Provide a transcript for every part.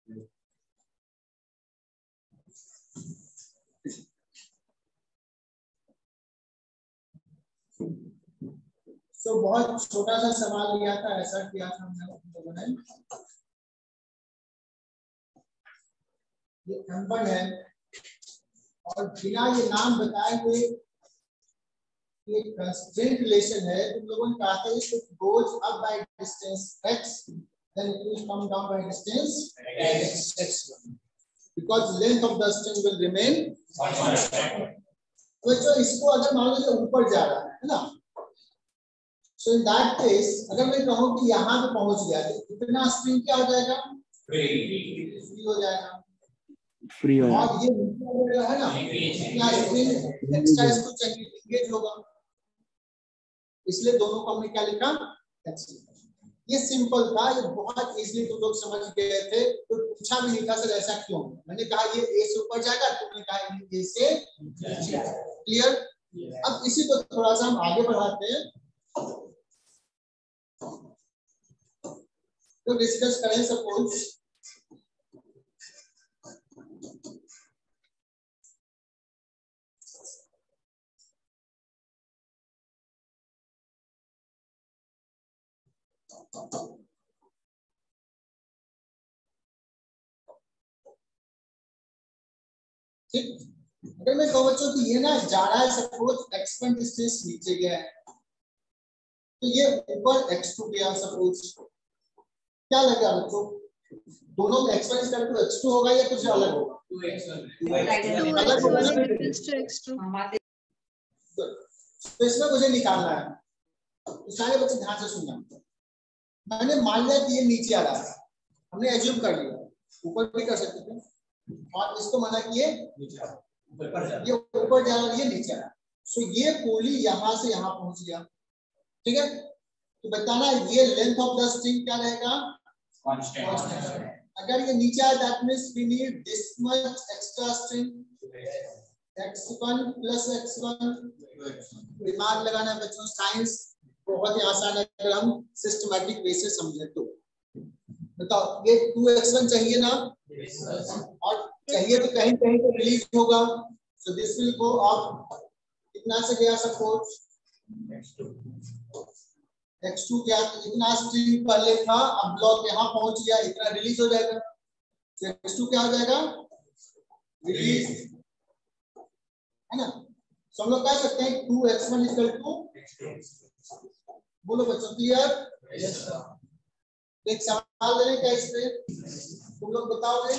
बहुत छोटा सा सवाल लिया था, ऐसा किया था हमने लोगों ने। ये M1 है और बिना ये नाम बताए हुए ये कंस्ट्रेंट रिलेशन है। तुम लोगों ने कहा था if it goes up by distance x then it will come down by distance x because length of the string will remain constant। तो इसको अगर मान लीजिए ऊपर जा रहा है ना, so in that case अगर मैं कहूं कि यहाँ पे पहुंच गया तो इतना स्ट्रिंग क्या हो जाएगा, फ्री हो जाएगा, फ्री हो जाएगा। और ये नीचे है ना, इतना स्ट्रिंग एक्स्ट्रा इसको चाहिए, एंगेज होगा, इसलिए दोनों को हमने क्या लिखा, एक्स। ये सिंपल था, ये बहुत इजीली तुम लोग समझ गए थे, तो पूछा भी नहीं था सर ऐसा क्यों। मैंने कहा ये ए से ऊपर जाएगा, तुमने कहा ए से नीचे जाएगा। क्लियर। अब इसी को थोड़ा सा हम आगे बढ़ाते हैं, तो डिस्कस करें। सपोज ठीक, अगर मैं कहूँ बच्चों कि ये ना जा रहा है, सपोज x1 डिस्टेंस नीचे गया है, तो ये ऊपर x2 गया, सपोज क्या लगेगा बच्चों, दोनों में x1 is equal to x2 होगा या कुछ अलग होगा, 2x1 तो इसमें मुझे निकालना है, तो सारे बच्चे ध्यान से सुनना। मैंने मान लिया कि ये नीचे आ रहा है, हमने एज्यूम कर लिया, ऊपर भी कर सकते थे, और इसको माना कि ये ऊपर जा रहा है, ये नीचे आ रहा है। सो ये गोली यहाँ से यहाँ पहुंच गया, ठीक है। तो बताना ये लेंथ ऑफ द स्ट्रिंग क्या रहेगा, कांस्टेंट। अगर ये नीचे आया that means we need this much extra string, x1 plus x1। दिमाग लगाना है बच्चों, साइंस बहुत ही आसान है अगर हम सिस्टमैटिक वे से समझे तो। बताओ ये 2x1 चाहिए ना, और चाहिए तो कहीं कहीं तो रिलीज होगा, so this will go up, कितना से गया, सपोज x2 गया, तो इतना स्ट्रिंग पहले था, अब ब्लॉक यहाँ पहुंच गया, इतना रिलीज हो जाएगा, तो x2 क्या हो जाएगा, रिलीज, है ना। तो हम लोग कह सकते हैं 2x1 इक्वल टू, बोलो बच्चों क्लियर। एक सवाल दे क्या इस पे, तुम लोग बताओगे।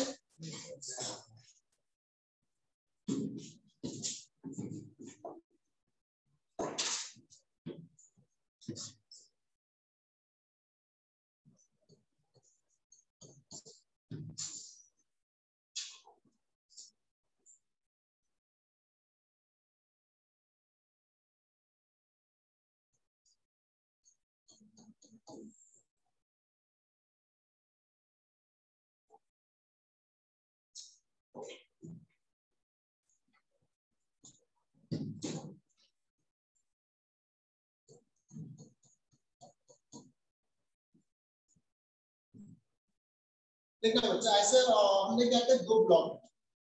देखना बच्चा, ऐसे हमने क्या किया, दो ब्लॉक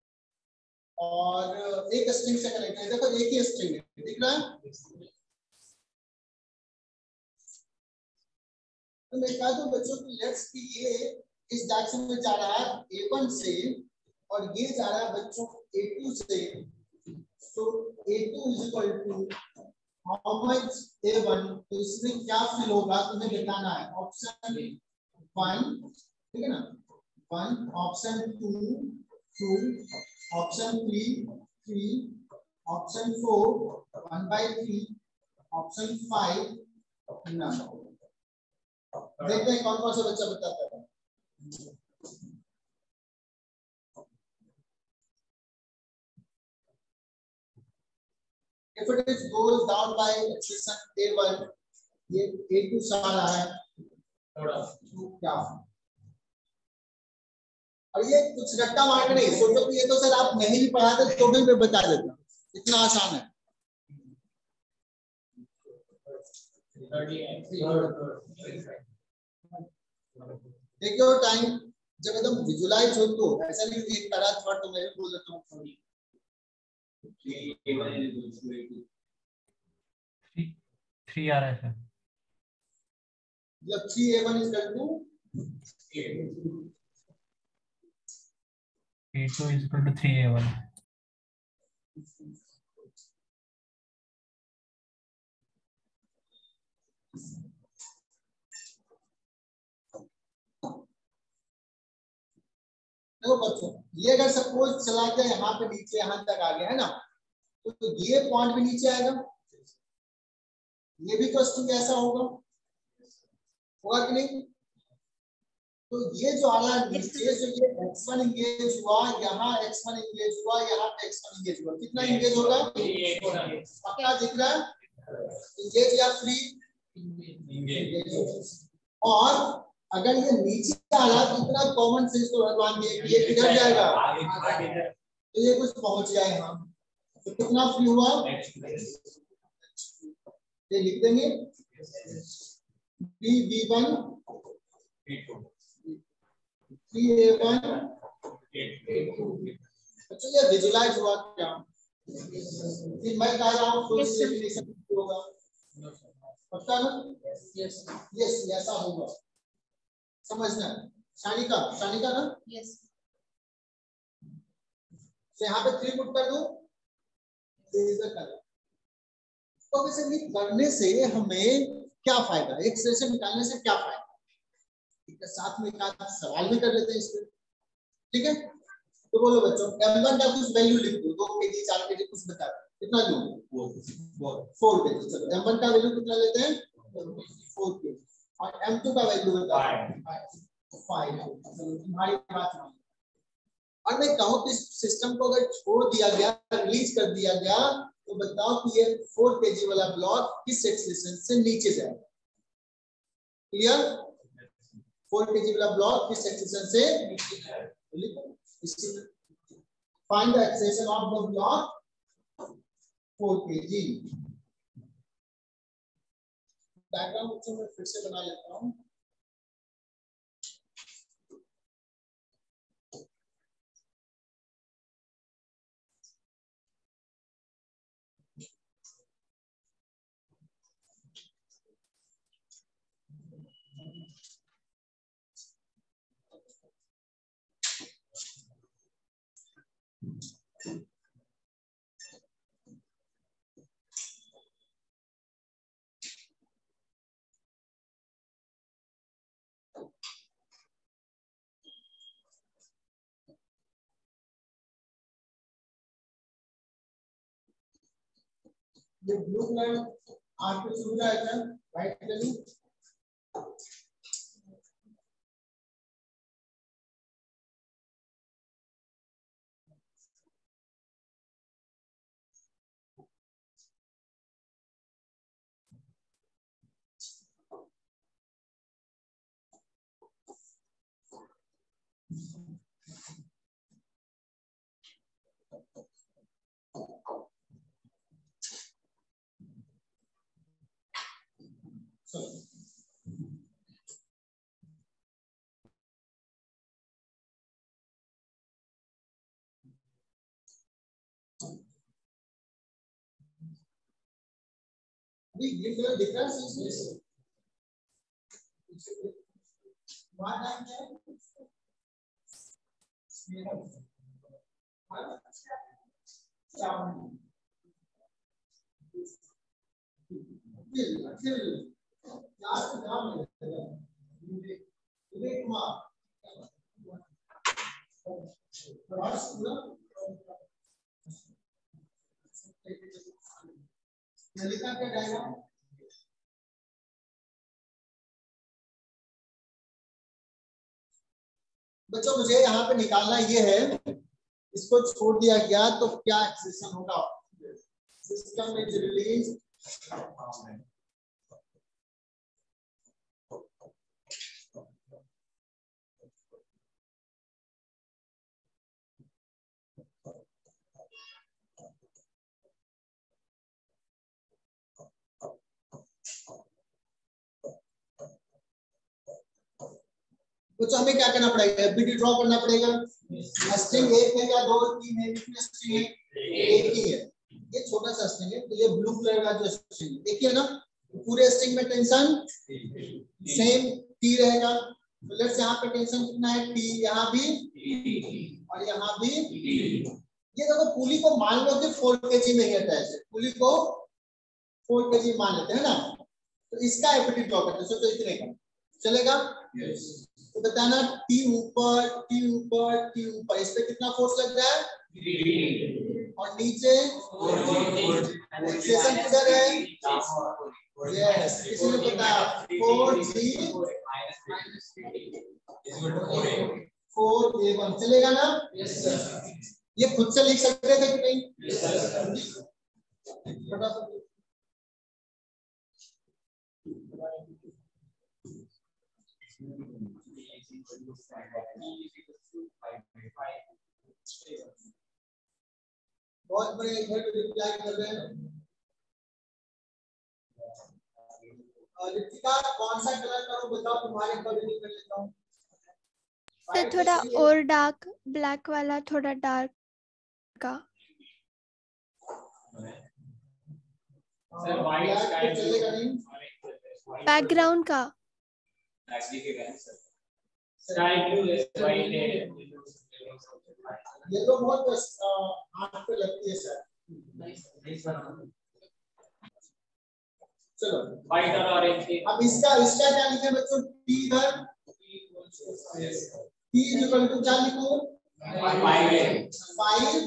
और एक स्ट्रिंग से कनेक्ट है, देखो एक ही स्ट्रिंग है, दिख रहा है। तो मैं कह दूं बच्चों कि लेट्स कि ये इस डायरेक्शन में जा रहा है A1 से, और ये जा रहा है बच्चों A2 से, तो A2 is equal to how much A1, तो इसमें क्या फिल होगा तुम्हें बताना है। ऑप्शन 1, ठीक है ना, 1, option 2, 2, option 3, 3, option 4, 1/3, option 5, none. देखते हैं कौन कौन सा बच्चा बताता है। If it is goes down by expression A1, ये A2 से आ रहा है, क्या, और ये कुछ रट्टा मार के नहीं, सोचो कि ये तो सर आप नहीं भी पढ़ाते तो भी मैं बता देता, इतना आसान है। देखो टाइम, जब एकदम विजुलाइज हो तो ऐसा नहीं एक तरह थॉट तो मैं भी बोल देता हूँ थोड़ी 3 आ रहा है सर। मतलब 3a1 is equal to A2 is equal to 3A1. देखो बच्चों, ये अगर सपोज चला गया यहाँ पे नीचे यहाँ तक आ गया है ना, तो ये पॉइंट भी नीचे आएगा, ये भी क्वेश्चन कैसा होगा, होगा कि नहीं? तो ये जो आ रहा है नीचे, जो ये x1 इंगेज हुआ, यहाँ x1 इंगेज हुआ, यहाँ पे x1 इंगेज हुआ, कितना इंगेज होगा? पक्का दिख रहा है? इंगेज या फ्री? और अगर ये नीचे आ रहा तो इतना कॉमन सेंस तो भगवान दिए कि ये किधर जाएगा, तो ये कुछ पहुंच जाए यहाँ, तो कितना फ्री हुआ? ये लिख देंगे v1 3a1 अच्छा, ये विजुलाइज हुआ क्या? फिर मैं कह रहा हूँ डेफिनेशन होगा, पक्का ना? यस यस ऐसा होगा, समझना। शानिका, शानिका ना? यस। तो यहाँ पे 3 पुट कर दो, तो वैसे करने से हमें क्या फायदा, एक सेशन निकालने से क्या फायदा, इसके साथ में एक सवाल भी कर लेते हैं इसमें, ठीक है? तो बोलो बच्चों, m1 का कुछ वैल्यू लिख दो, 2 kg 4 kg कुछ बता दो, कितना लूं? 4 kg। चलो m1 का वैल्यू कितना लेते हैं? 4 kg। और m2 का वैल्यू बताओ 5। तुम्हारी बात नहीं। और मैं कहूं कि सिस्टम को अगर छोड़ दिया गया, रिलीज कर दिया गया, तो बताओ कि ये 4 kg वाला ब्लॉक किस एक्सीलरेशन से नीचे जाएगा? क्लियर? 4 kg वाला ब्लॉक किस एक्सीलरेशन से नीचे जाएगा? Find the acceleration of the block 4 kg। Diagram बच्चों में फिर से बना लेता हूं। ये ब्लू कलर आपको शुरू जाएगा, व्हाइट कलर अभी ये कलर दिख रहा है इसमें वहां टाइम क्या है? ललिता का डायग्राम बच्चों मुझे यहाँ पे निकालना ये है, इसको छोड़ दिया गया तो क्या एक्सेशन होगा? सिस्टम इज रिलीज कुछ हमें क्या करना पड़ेगा, एफबीटी ड्रॉ करना पड़ेगा। स्ट्रिंग एक है या दो तीन है, कितने स्ट्रिंग है, एक ही है। ये छोटा सा स्ट्रिंग है, तो ये ब्लू कलर का जो स्ट्रिंग एक ही है ना, पूरे स्ट्रिंग में टेंशन सेम टी रहेगा। तो लेट्स यहाँ पे टेंशन कितना है, टी, यहाँ भी और यहाँ भी। ये देखो पुली को मान लो कि 4 kg में ही अटैच है, पुली को 4 kg मान लेते हैं ना, तो इसका एफबीटी ड्रॉ करते हैं। तो इतने का चलेगा। yes. तो बताना टी ऊपर टी ऊपर टी ऊपर, इस पे कितना फोर्स लग रहा है, और नीचे एक्सेशन किधर है, यस किसी ने बताया 4G 4A1 चलेगा ना। yes, ये खुद से लिख सकते थे कि नहीं, yes, बहुत बड़े इधर पे रिप्लाई कर रहे हैं। रितिका कौन सा कलर करूं बताओ, तुम्हारे पर भी कर लेता हूं। सर थोड़ा और डार्क ब्लैक वाला, थोड़ा डार्क का। सर वाइट स्काई चलेगा नहीं, बैकग्राउंड का स्काई ब्लू है, वाइट है, ये तो बहुत आंख पे लगती है सर। चलो वाइट और ऑरेंज के। अब इसका क्या लिखे बच्चों, टी इधर, टी इक्वल टू क्या लिखूं, 5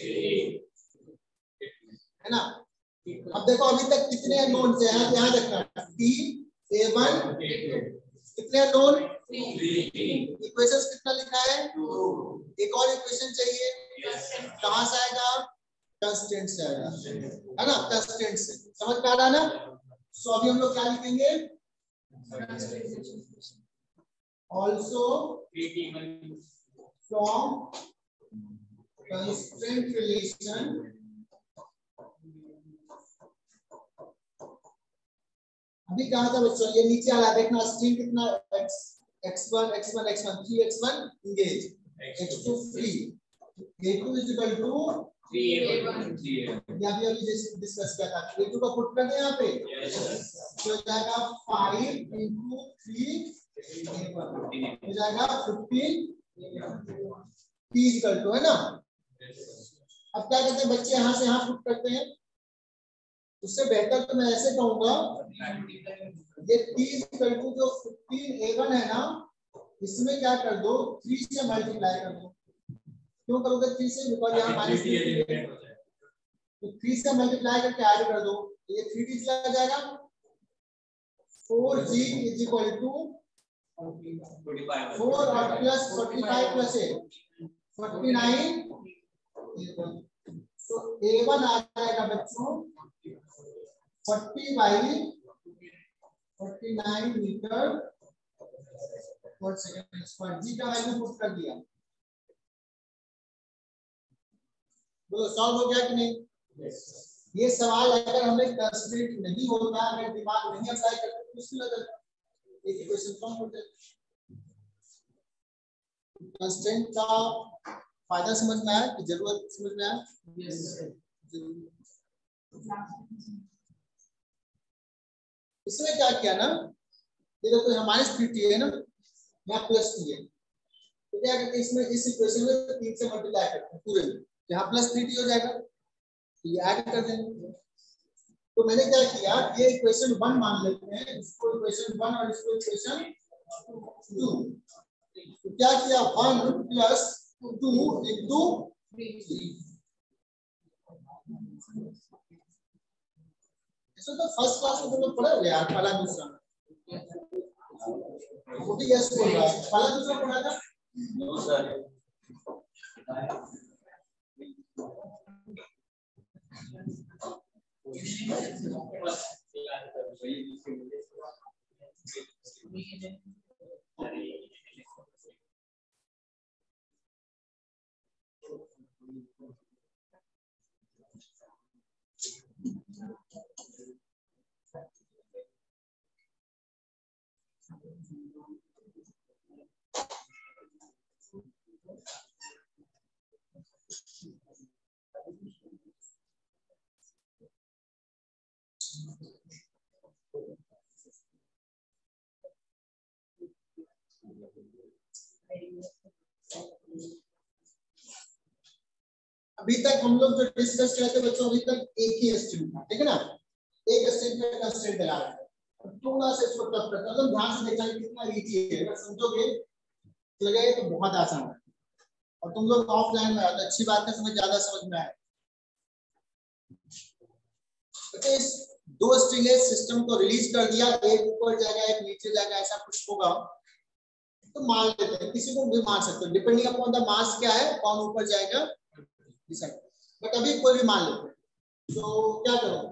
है ना। अब देखो अभी तक कितने नोन से हैं, ध्यान रखना, टी A1 कितने नोन, इक्वेशंस कितना लिखा है, एक और इक्वेशन चाहिए, कहां से आएगा, कंस्टेंट से आएगा, है ना, कंस्टेंट से। समझ में आ रहा है ना। सो अभी हम लोग क्या लिखेंगे, ऑल्सो फ्रॉम कंस्टेंट रिलेशन अभी कहा था बच्चों, ये नीचे आ रहा है देखना, स्ट्रिंग कितना x1 x1 x1 3x1 engage, x2 free, a2 is equal to 3A1 या भी अभी जैसे डिस्कस किया था, a2 का पुट कर दें यहाँ पे, तो हो जाएगा 5 into 3A1 हो जाएगा 15 p इक्वल टू, है ना। अब क्या कहते हैं बच्चे, यहाँ से यहाँ पुट करते हैं, उससे बेहतर तो मैं ऐसे कहूंगा, ये t इक्वल टू जो 15A1 है ना, इसमें क्या कर दो, 3 से मल्टीप्लाई कर दो। क्यों करोगे 3 से, बिकॉज़ यहाँ माइनस, तो 3 से मल्टीप्लाई करके ऐड कर दो, तो ये 3t चला जाएगा। 4G इज इक्वल टू 4 और प्लस 45 प्लस 8 49, तो A1 आ जाएगा बच्चों 40/49 मीटर पर सेकंड स्क्वायर। जी का वैल्यू पुट कर दिया, बोलो सॉल्व हो गया कि नहीं। ये सवाल अगर हमें कंस्ट्रेंट नहीं होता, अगर दिमाग नहीं अप्लाई करते तो मुश्किल हो जाता, एक इक्वेशन कम हो जाता। कंस्ट्रेंट का फायदा समझ में आया कि जरूरत समझ में आया। इसमें क्या किया ना, ये देखो यहाँ -3t है ना, यहाँ +t है, तो क्या करते हैं इसमें, इस इक्वेशन में 3 से मल्टीप्लाई करते हैं पूरे में, यहाँ +3t हो जाएगा, तो ये ऐड कर देंगे। तो मैंने क्या किया, ये इक्वेशन 1 मान लेते हैं, इसको इक्वेशन 1 और इसको इक्वेशन 2। तो क्या किया, 1 + 2 into 3। इसको तो फर्स्ट क्लास में तुम लोग पढ़े होंगे यार, पहला दूसरा, वो भी यस बोल रहा है, पहला दूसरा पढ़ा था। अभी तक हम लोग जो डिस्कस करते हैं बच्चों, अभी तक एक ही स्ट्रिंग था, ठीक है ना, एक स्ट्रिंग पे कंस्ट्रेंट लगा रहे हैं। थोड़ा सा इसको टफ करता हूं, ध्यान से देखना कितना इजी है, अगर समझोगे लगेगा तो बहुत आसान है। और तुम लोग ऑफलाइन में आते, अच्छी बात है, समझ ज्यादा समझ में आए। तो इस दो स्ट्रिंग है, सिस्टम को रिलीज कर दिया, एक ऊपर जाएगा एक नीचे जाएगा, ऐसा कुछ होगा तो मान लेते हैं, किसी को भी मान सकते हो, डिपेंडिंग अपॉन द मास क्या है, कौन ऊपर जाएगा डिसाइड। बट अभी कोई भी मान लेते हैं, तो क्या करो,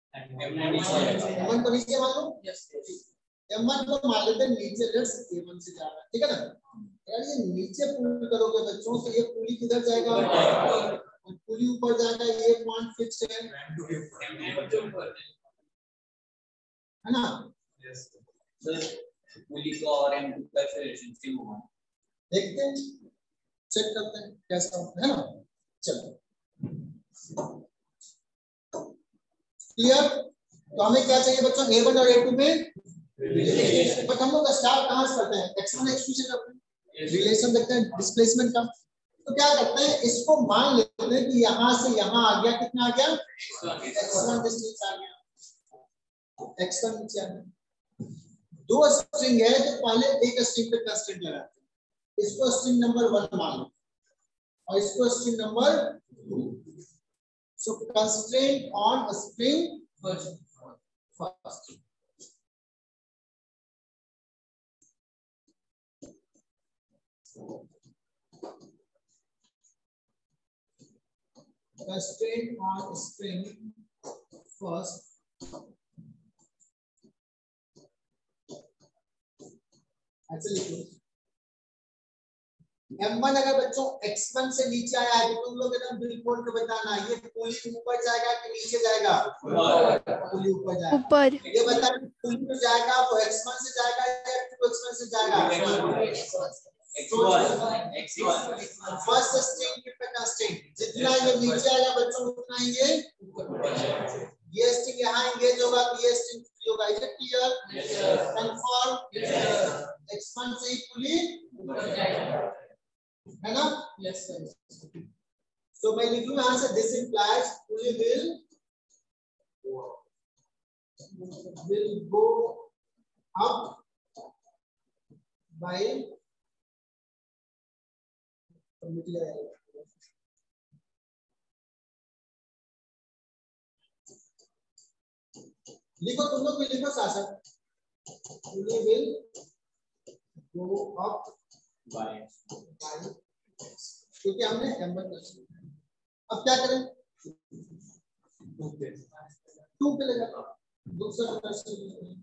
M1 को नीचे मान लो, M1 को मान लेते हैं नीचे, लेट्स A1 से जा रहा है, ठीक है ना। यार ये नीचे पुल करोगे बच्चों, तो ये पुली किधर जाएगा, पुली ऊपर जाएगा, ये पॉइंट फिक्स है ना। पुली को और M2 का रिलेशनशिप होगा, देखते हैं, चेक करते हैं कैसा होता है ना। चलो क्लियर। तो हमें क्या चाहिए बच्चों, A1 और A2 में रिलेशन। बट हम लोग स्टार्ट कहां से करते हैं, X1 X2 से करते हैं, रिलेशन देखते हैं डिस्प्लेसमेंट का। तो क्या करते हैं, इसको मान लेते हैं कि यहां से यहां आ गया, कितना आ गया, X1 डिस्टेंस आ गया, X1 नीचे आ गया। दो स्ट्रिंग है तो पहले एक स्ट्रिंग पे कंस्ट्रेंट लगाते हैं, इसको स्ट्रिंग नंबर 1 मान लो और इसको string number 2। So constraint on a string first. Constraint on a string first. Actually, M1 अगर बच्चों X1 से नीचे आया है तो तुम लोग एकदम बिल्कुल के बताना, ये पुली ऊपर जाएगा कि नीचे जाएगा, पुली ऊपर जाएगा, ऊपर। ये बताना पुली में जाएगा वो X1 से जाएगा या X1 से जाएगा, फर्स्ट स्ट्रिंग पे कंस्ट्रेंट, जितना ये नीचे आएगा बच्चों उतना ही ये स्ट्रिंग यहाँ एंगेज होगा तो ये स्ट्रिंग फ्री होगा। Is it clear, confirm, X1 से ही पुली है ना, यस सर। तो मैं लिख लूं यहां से, this implies pulley will go up by लिखो, तुम लोग भी लिखो साथ साथ, पुली will go up by, क्योंकि हमने M1 कर दिया। अब क्या करें, 2 पे लगा, दूसरा क्वेश्चन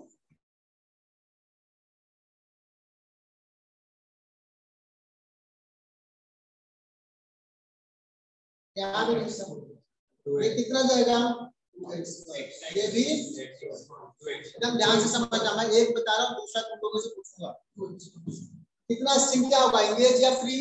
यहाँ भी ये कितना जाएगा, ये भी एकदम ध्यान से समझना, मैं एक बता रहा हूँ दूसरा तुम लोगों से पूछूंगा। कितना स्ट्रिंग क्या होगा, एंगेज या फ्री,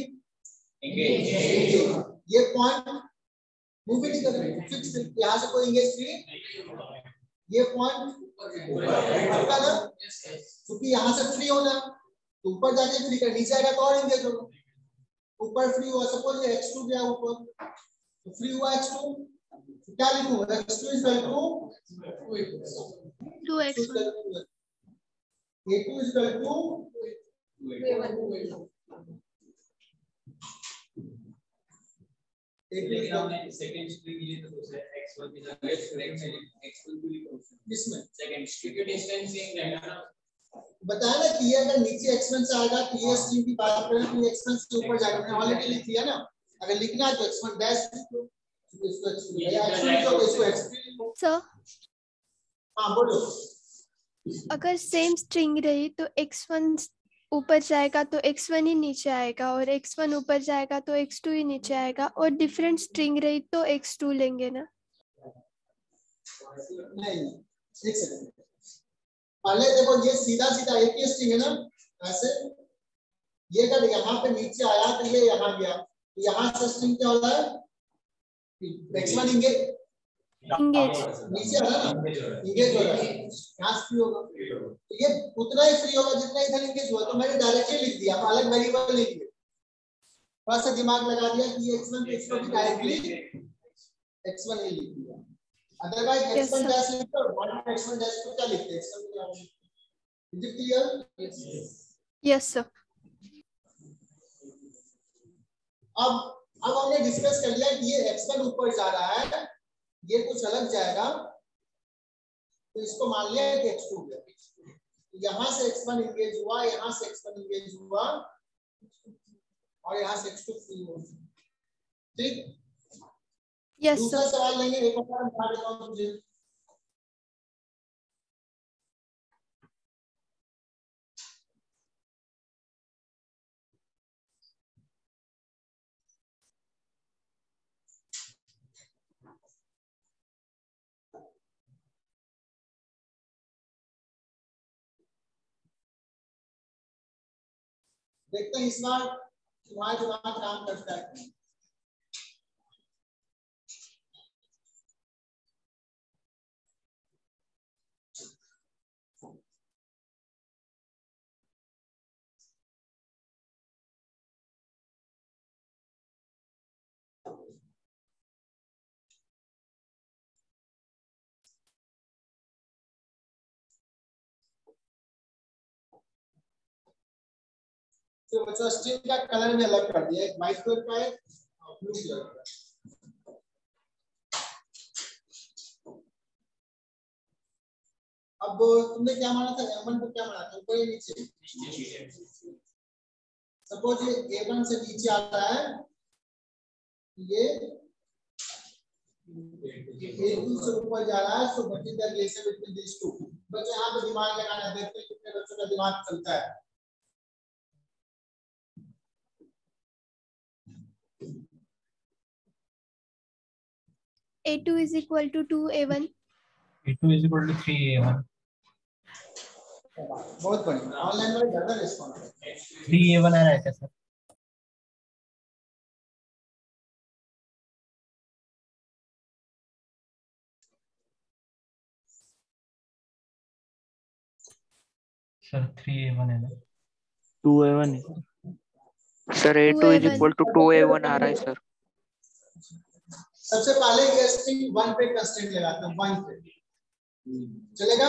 ये पॉइंट मूव नहीं कर रहे, फिक्स, यहाँ से कोई एंगेज फ्री, ये पॉइंट ऊपर ना, क्योंकि यहाँ से फ्री होना तो ऊपर जाके फ्री कर, नीचे आएगा तो और एंगेज होगा। ऊपर फ्री हुआ, सपोज ये X2 गया ऊपर तो फ्री हुआ X2, तो क्या लिखूंगा, X2 is equal to 2x1, A2 is equal to second string लिए तो दूसरे X1 की जगह X1 को लिखो, किसमें सेकंड स्ट्रिंग के डिस्टेंस सेम रहेगा ना, बताया ना कि ये अगर नीचे X1 से आएगा तो ये स्ट्रिंग की बात करें तो X1 से ऊपर जाएगा, मैंने ऑलरेडी लिख दिया ना। अगर लिखना है तो X1 डैश लिखो, इसको X2 या X2 लिखो तो इसको X3 लिखो। सर हां बोलो, अगर सेम स्ट्रिंग रही तो x1 ऊपर जाएगा तो x1 ही नीचे आएगा, और x1 ऊपर जाएगा तो x2 ही नीचे आएगा, और डिफरेंट स्ट्रिंग रही तो x2 लेंगे ना। नहीं एक सेकंड, पहले देखो ये सीधा सीधा एक ही स्ट्रिंग है ना, ऐसे ये अगर यहाँ पे नीचे आया तो ये यहाँ गया, तो यहाँ से स्ट्रिंग क्या होता है, x1 एंगेज नीचे आ रहा है ना, एंगेज हो रहा है, यहाँ फ्री होगा, तो ये उतना ही फ्री होगा जितना इधर एंगेज हुआ, तो मैंने डायरेक्टली लिख दिया, अलग वेरिएबल लिख दिया। थोड़ा सा दिमाग लगा दिया कि ये x1 तो इसको भी डायरेक्टली x1 ही लिख दिया, अदरवाइज x1 डैश लिखते और x1 डैश को क्या लिखते हैं, x1 को क्या लिखते हैं? Is it clear? Yes sir. अब हमने डिस्कस कर लिया कि ये x1 ऊपर जा रहा है, ये कुछ अलग जाएगा, तो इसको मान लिया कि x2 गया, यहाँ से x1 इंगेज हुआ, यहाँ से x1 इंगेज हुआ और यहाँ से x2 फ्री हो, ठीक। Yes दूसरा sir. सवाल लेंगे, एक और बता देता हूँ मुझे। देखते हैं इस बार तुम्हारा दिमाग काम करता है। तो बच्चों स्ट्रिंग का कलर में अलग कर दिया, एक व्हाइट कलर का है और ब्लू कलर का। अब तुमने क्या माना था, M1 को क्या माना था, ऊपर या नीचे? सपोज ये A1 से नीचे आता है, ये A2 से ऊपर जा रहा है, so what is the relation between this two? बच्चों यहाँ पे दिमाग लगाना, देखते हैं कितने बच्चों का दिमाग चलता है। A2 is equal to 2A1. A2 is equal to 3A1. बहुत बढ़िया, ऑनलाइन वाले ज्यादा रिस्पॉन्स है। 3A1 आ रहा है क्या सर? सर 3A1 है ना? 2A1 sir, A2 is equal to 2A1 आ रहा है सर। सबसे पहले ये स्ट्रिंग 1 पे कंस्ट्रेंट लगाते हैं, 1 पे चलेगा।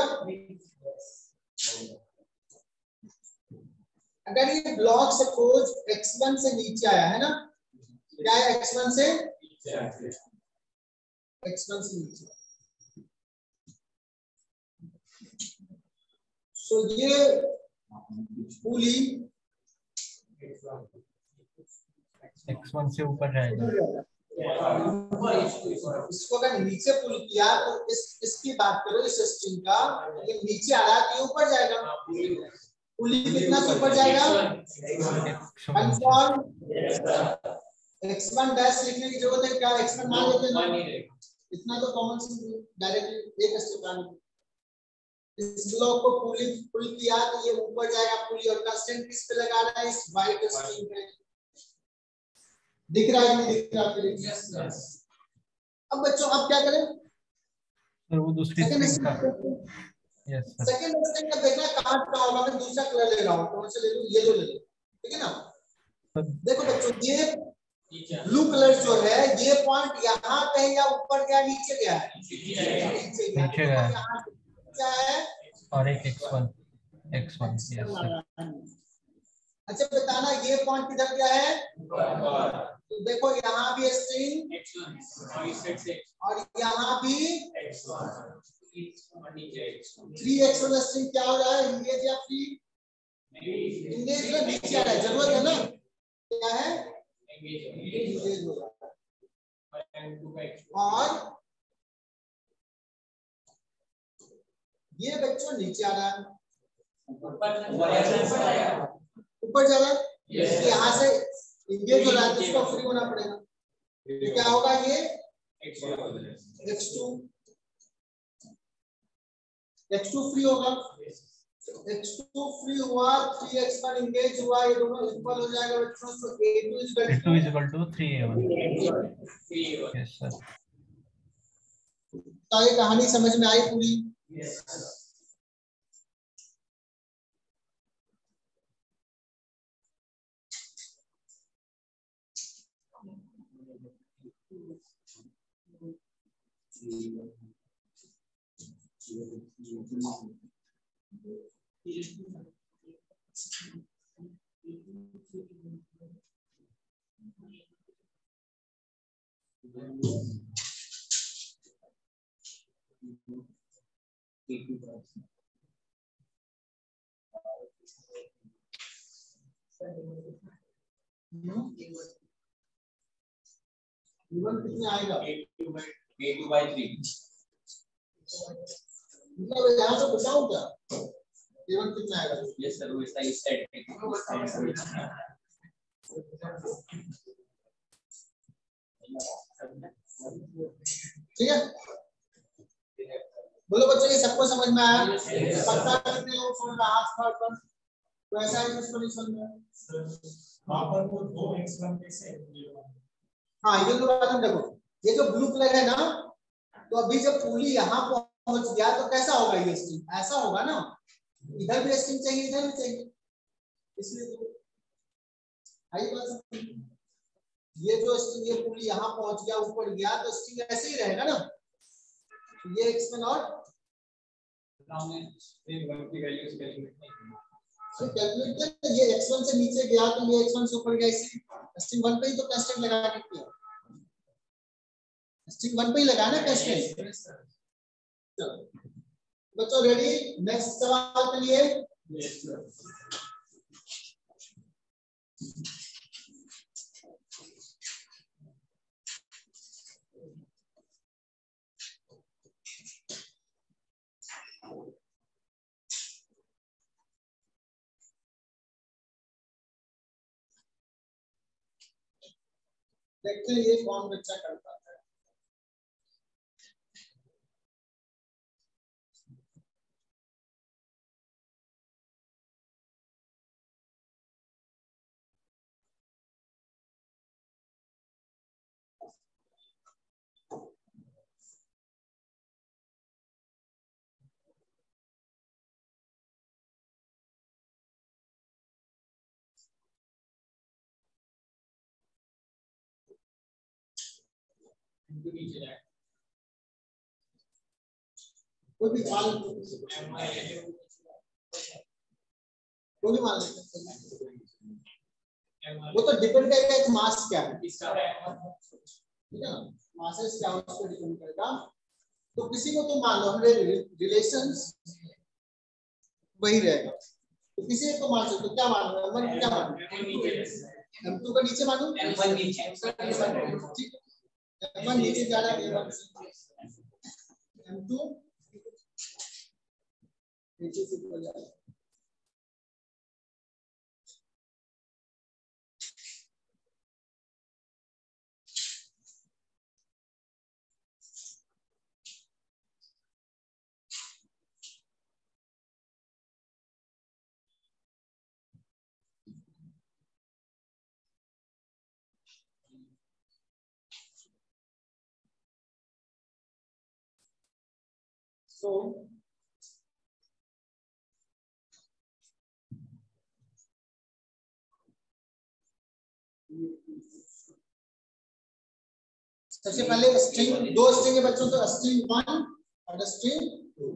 अगर ये ब्लॉक सपोज x1 से नीचे आया है ना, क्या है x1 से नीचे, सो ये पूली x1 से ऊपर जाएगा। इसको अगर नीचे पुल किया तो इसकी बात करो, इस स्ट्रिंग का, ये नीचे आ रहा है तो ऊपर जाएगा, पुली कितना ऊपर जाएगा, कंफर्म। x1 डैश लिखने की जरूरत है क्या, x1 मान लेते हैं, इतना तो कॉमन सेंस डायरेक्टली एक स्टेप आने। इस ब्लॉक को पुल किया तो ये ऊपर जाएगा पुली, और कंस्ट्रेंट किस पे लगा रहा है, इस वाइट स्ट्रिंग पे। दिख रहा है नहीं दिख रहा? अब बच्चों अब क्या करें, सर वो दूसरी स्ट्रिंग का, यस सर, सेकंड स्ट्रिंग का देखना कहां का होगा। मैं दूसरा कलर ले रहा हूं, कौन सा ले लूं, येलो ले लूं, ठीक है ना। देखो बच्चों ये ब्लू कलर जो है, ये पॉइंट यहाँ पे या ऊपर गया, नीचे गया है, नीचे गया क्या है, और एक x1 यस सर। अच्छा बताना ये पॉइंट किधर गया है, तो देखो यहाँ भी स्ट्रिंग और यहाँ भी 3x1 स्ट्रिंग क्या हो रहा है, इंगेज या फ्री, इंगेज में नीचे आ रहा है, जरूरत है ना, क्या है इंगेज हो रहा है। और ये बच्चों नीचे आ रहा है, ऊपर जा रहा है, यहाँ से इंगेज हो रहा है तो इसको फ्री होना पड़ेगा, तो क्या होगा, ये x2 फ्री होगा, x2 फ्री हुआ, 3x1 इंगेज हुआ, ये दोनों इक्वल हो जाएगा बच्चों, तो A2 is equal to 3A1 yes sir. तो ये कहानी समझ में आई पूरी? कितने आएगा? A2/3 मतलब यहाँ से बताऊं क्या? A1 कितना आएगा? यस सर, वो ऐसा ही सेट है। ठीक है, बोलो बच्चों, ये सबको समझ में आया? पता कितने लोग सुन रहे हाथ पर पर तो ऐसा है इसको नहीं समझ में? वहां पर वो 2x1 कैसे? हाँ, ये तो बात हम देखो, ये जो ब्लू कलर है ना, तो अभी जब पुली यहाँ पहुंच गया तो कैसा होगा ये स्ट्रिंग? ऐसा होगा ना, इधर भी स्ट्रिंग चाहिए, इधर भी चाहिए, इसलिए तो आई बात समझ। ये जो स्ट्रिंग, ये पुली यहाँ पहुंच गया, ऊपर गया, तो स्ट्रिंग ऐसे ही रहेगा ना। ये x1 और कैलकुलेट, ये x1 से नीचे गया तो ये x1 से ऊपर गया, इसी स्ट्रिंग 1 पे ही तो कांस्टेंट लगा के किया, स्ट्रिंग 1 पे ही लगा ना कांस्टेंट। चलो बच्चों, रेडी? नेक्स्ट सवाल के लिए देखते हैं ये कौन बच्चा कर पाता है। कोई भी मान लेते वो तो डिपेंड करेगा कि मास क्या है, ठीक है ना, मासेस क्या है उस पर डिपेंड करेगा। तो किसी को तो मान लो, हमारे रिलेशंस वही रहेगा, तो किसी को मान सकते तो क्या मानो? M1 क्या मानो? M2 का नीचे मानो, M1 नीचे, ठीक है, M1 नीचे जा रहा है, M2 नीचे से ऊपर जा रहा है। So सबसे पहले स्ट्रिंग, दो स्ट्रिंग है बच्चों, तो स्ट्रिंग 1 और स्ट्रिंग 2।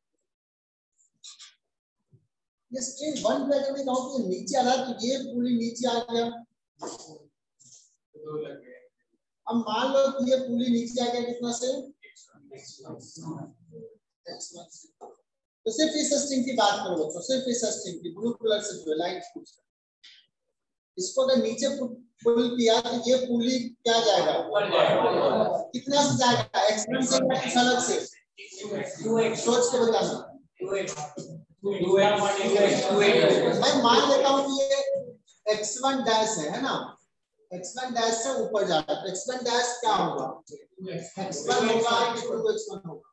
ये स्ट्रिंग 1 पे अगर मैं कहूं कि नीचे आ रहा है तो ये पूरी नीचे आ गया, अब मान लो कि ये पूरी नीचे आ गया कितना से? x1 से। तो सिर्फ इस स्ट्रिंग की बात करो बच्चों, सिर्फ इस स्ट्रिंग की, ब्लू कलर से जो लाइन खींच, इसको अगर नीचे पुल किया तो ये पुली क्या जाएगा? कितना से जाएगा? x1 से या कुछ अलग से? सोच के बताना। मैं मान लेता हूँ कि ये x1 डैश है ना, x1 डैश से ऊपर जा रहा है, तो x1 डैश क्या होगा? x1 होगा कि 2x1 होगा?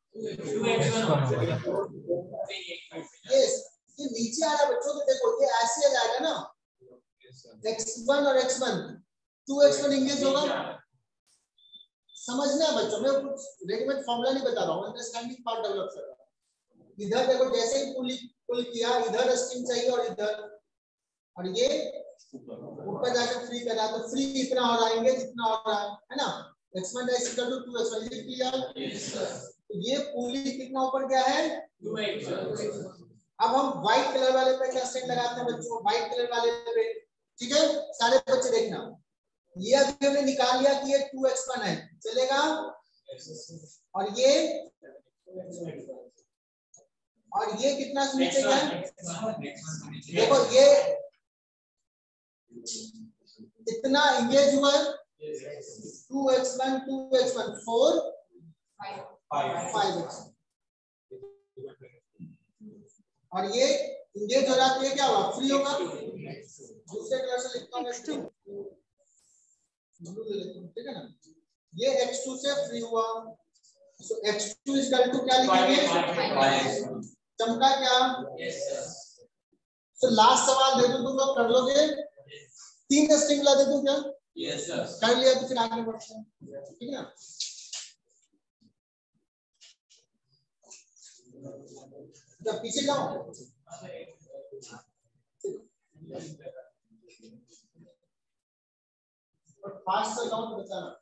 यस, ये नीचे आ रहा है बच्चों, तो देखो ये ऐसे आ जाएगा ना, x1 और x1, 2x1 इंगेज होगा। समझना है बच्चों, मैं कुछ रेडीमेड फॉर्मूला नहीं बता रहा हूँ, अंडरस्टैंडिंग पार्ट डेवलप कर रहा हूँ। इधर देखो जैसे ही पुल किया, इधर स्ट्रिंग चाहिए और इधर, और ये ऊपर जाकर फ्री कर रहा है, तो फ्री इतना और आएंगे जितना और रहा है ना। x1 dash equal to 2x1, ये क्लियर? ये पूरी कितना ऊपर गया है 2x। अब हम व्हाइट कलर वाले पे क्या स्ट्रिंग लगाते हैं बच्चों, व्हाइट कलर वाले पे, ठीक है। सारे बच्चे देखना, ये अभी हमने निकाल लिया कि ये 2x1 है, चलेगा। और ये कितना नीचे गया, देखो ये इतना इंगेज हुआ 2x1 4 5x, और ये इंगेज हो रहा है, तो ये क्या हुआ, फ्री होगा। दूसरे कलर से लिखता हूं, ब्लू ले लेता हूं, ठीक है ना। ये x2 से फ्री हुआ, सो x2 इक्वल टू क्या लिखेंगे, चमका क्या। सो लास्ट सवाल दे दूं, तुम लोग कर लोगे, 3 स्ट्रिंग ला दे दूं क्या? Yes sir. कर लिया तो फिर आगे बढ़ते हैं, ठीक है ना। जब पीछे जाओ, फास्ट से जाओ तो बताना।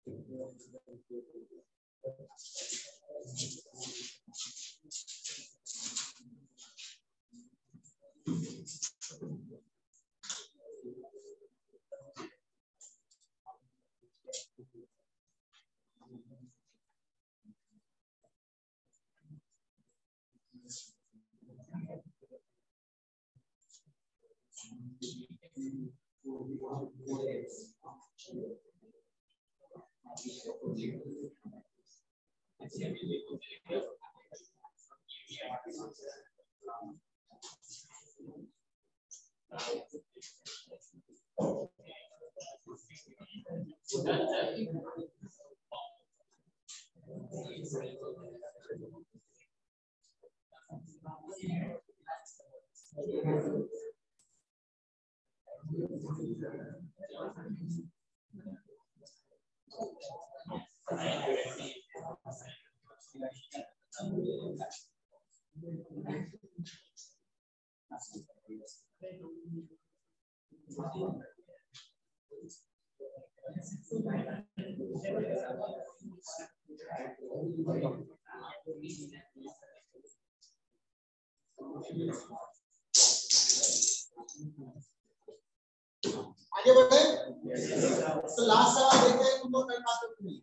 आगे बढ़े, तो लास्ट सवाल देखते हैं, तुम लोग कर पाते हो नहीं,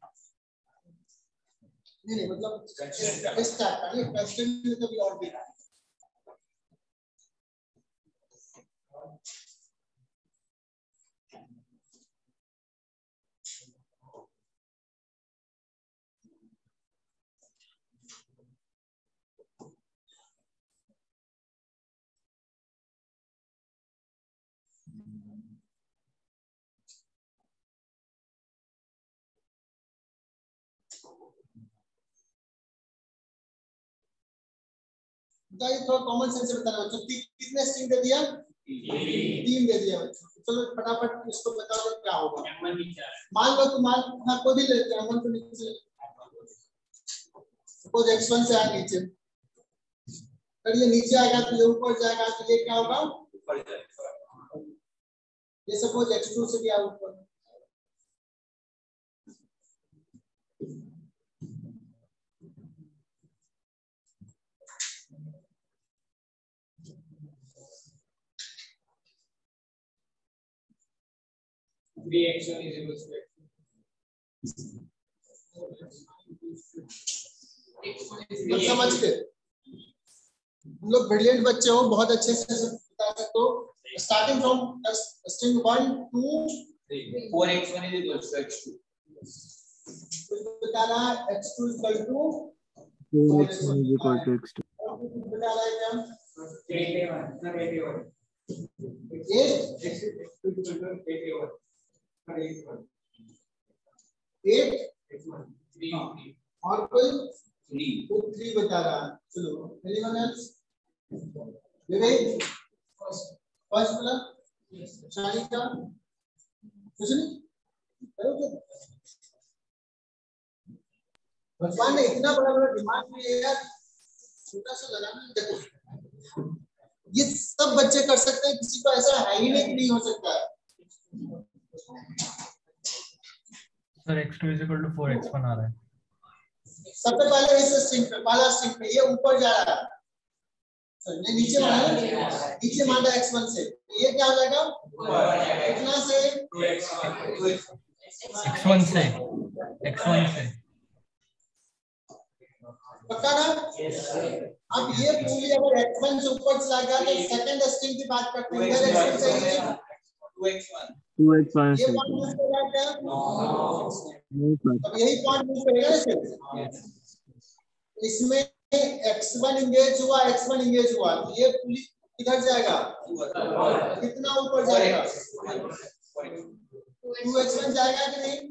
मतलब इस टाइप का नहीं, क्वेश्चन में तो भी और भी है। बताइए, थोड़ा कॉमन सेंस से बताना बच्चों, कितने स्ट्रिंग दे दिया, 3 दे दिया बच्चों। चलो फटाफट इसको बताओ क्या होगा। मान लो तुम हाँ को भी लेते हैं, तो नीचे सपोज x1 से आया नीचे, अगर ये नीचे आएगा तो ये ऊपर जाएगा, तो ये क्या होगा ऊपर जाएगा। ये सपोज x2 से गया ऊपर, x1 is equal to समझ के हम लोग ब्रिलियंट बच्चे हो, बहुत अच्छे से बता सकते हो। Starting from string 1 2 3 4x1 is equal to x2, बता रहा है x2 equal to 4x1 is equal to x2, बता रहा है क्या 8 और कोई 3 बता रहा है। चलो एनीवन एल्स, विवेक फर्स्ट वाला, शालिका कुछ नहीं करोगे। भगवान ने इतना बड़ा बड़ा दिमाग में यार, छोटा सा लगाना। देखो ये सब बच्चे कर सकते हैं, किसी को ऐसा है ही नहीं कि नहीं हो सकता है। सर x2 = 4x1 आ रहा है। सबसे पहले इस स्ट्रिंग पे, पहला स्ट्रिंग पे ये ऊपर जा रहा है, नहीं नीचे माना है, नीचे माना x1 से, ये क्या हो जाएगा कितना से x1 से पक्का ना। अब ये पूरी अगर x1 से ऊपर चला गया तो सेकंड स्ट्रिंग की बात करते हैं, इधर x1 चाहिए 2x1 ये पॉइंट मूव कर रहा है क्या, अब यही पॉइंट मूव करेगा इसे, इसमें x1 इंगेज हुआ, x1 इंगेज हुआ, तो ये पूरी किधर जाएगा, कितना ऊपर जाएगा, 2x1 जाएगा कि नहीं,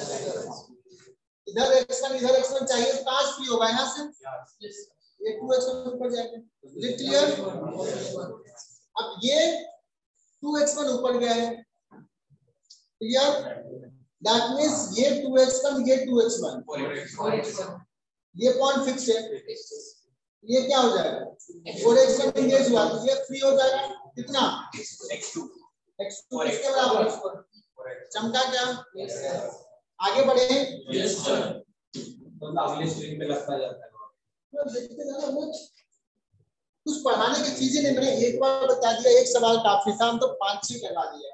इधर x1 चाहिए तो कहां फ्री होगा, यहाँ से ये 2x1 ऊपर जाएगा, क्लियर। अब ये 2x1 ऊपर गया है, क्लियर, दैट मींस ये 2x1 ये 2x1 ये पॉइंट फिक्स है, ये क्या हो जाएगा 4x1 इंगेज हुआ तो ये फ्री हो जाएगा, कितना x2 किसके बराबर, चमका क्या, आगे बढ़े अगले स्ट्रिंग पे लगता जाता है। कुछ पढ़ाने की चीजें नहीं, मैंने एक बार बता दिया, एक सवाल काफी था, हम तो 5-6 करवा दिया।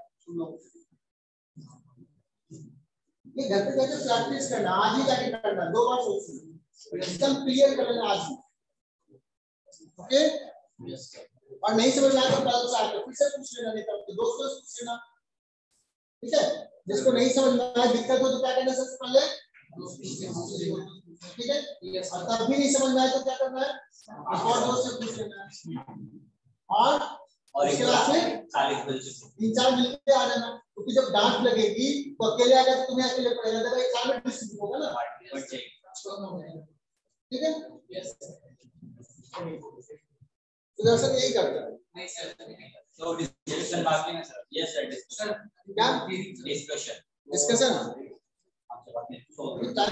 ये घर पे जाकर प्रैक्टिस करना, आज ही जाके करना, 2 बार सोचना, एकदम क्लियर कर लेना आज, ओके। और नहीं समझ में आया तो कल से आके फिर से पूछ लेना, नहीं तो दोस्तों से पूछ लेना, ठीक है। जिसको नहीं समझ में आया, दिक्कत हो तो क्या करना, सबसे पहले ठीक है, और तब भी नहीं समझ में आया तो क्या करना है, और दोस्त से पूछ लेना है, और उसके बाद फिर 3-4 मिलके आ जाना, क्योंकि जब डांट लगेगी तो अकेले आएगा तो तुम्हें अकेले पड़ेगा, जब एक साल में डिस्ट्रीब्यूट होगा ना, ठीक है। सुदर्शन यही करता है, नहीं सर, तो डिस्कशन बाकी है सर, यस सर, डिस्कशन क्या डिस्कशन आपसे बात नहीं, तो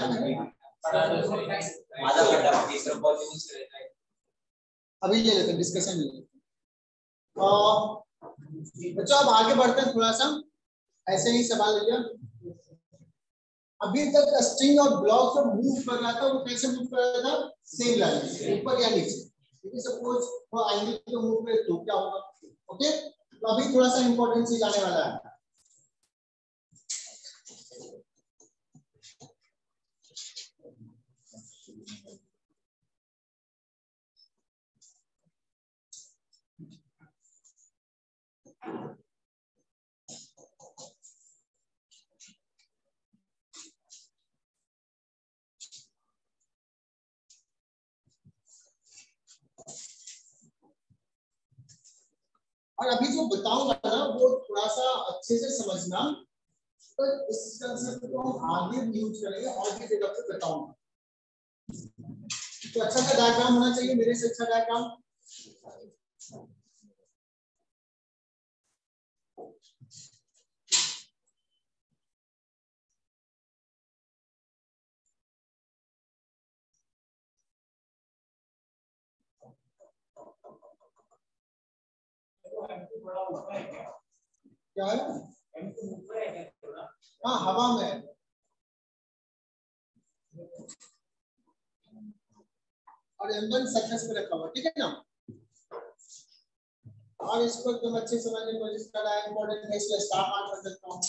आधा घंटा तीसरा कॉल यूज रहता है, अभी ले लेते हैं डिस्कशन में। बच्चों अब आगे बढ़ते हैं, थोड़ा सा ऐसे ही सवाल लिया। अभी तक स्ट्रिंग और ब्लॉक जो मूव कर रहा था वो कैसे मूव कर रहा था, सेम लाइन से ऊपर या नीचे, ठीक है। सपोज वो एंगल पे मूव करे तो क्या होगा, ओके। तो अभी थोड़ा सा इंपॉर्टेंट चीज आने वाला है, और अभी जो बताऊंगा ना वो थोड़ा सा अच्छे से समझना, तो इस कंसेप्ट को हम आगे यूज करेंगे और भी जगह पे बताऊंगा। तो अच्छा सा डायग्राम होना चाहिए, मेरे से अच्छा डायग्राम। क्या है, हाँ हवा में, और M1 सरफेस पे रखा हुआ, ठीक है ना। और इसको एकदम अच्छे से समझने की कोशिश कर रहा है, इंपॉर्टेंट है, इसलिए स्टार मार्क कर देता हूँ।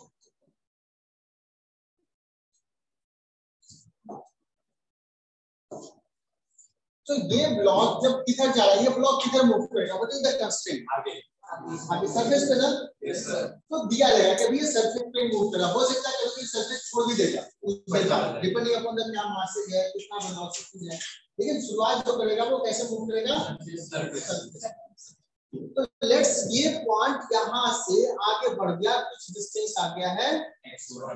तो ये ब्लॉक जब किधर जा रहा है, ये ब्लॉक किधर मूव करेगा, व्हाट इज द कंस्ट्रेंट, आगे सरफेस पे ना, यस सर। तो दिया रहेगा कि ये सरफेस पे मूव कर रहा, हो सकता है कभी सरफेस छोड़ भी देगा, डिपेंडिंग अपॉन द क्या मास है, कितना वेलोसिटी है, लेकिन शुरुआत जो करेगा वो कैसे मूव करेगा, सरफेस। तो लेट्स ये पॉइंट यहां से आगे बढ़ गया, कुछ डिस्टेंस आ गया है x1।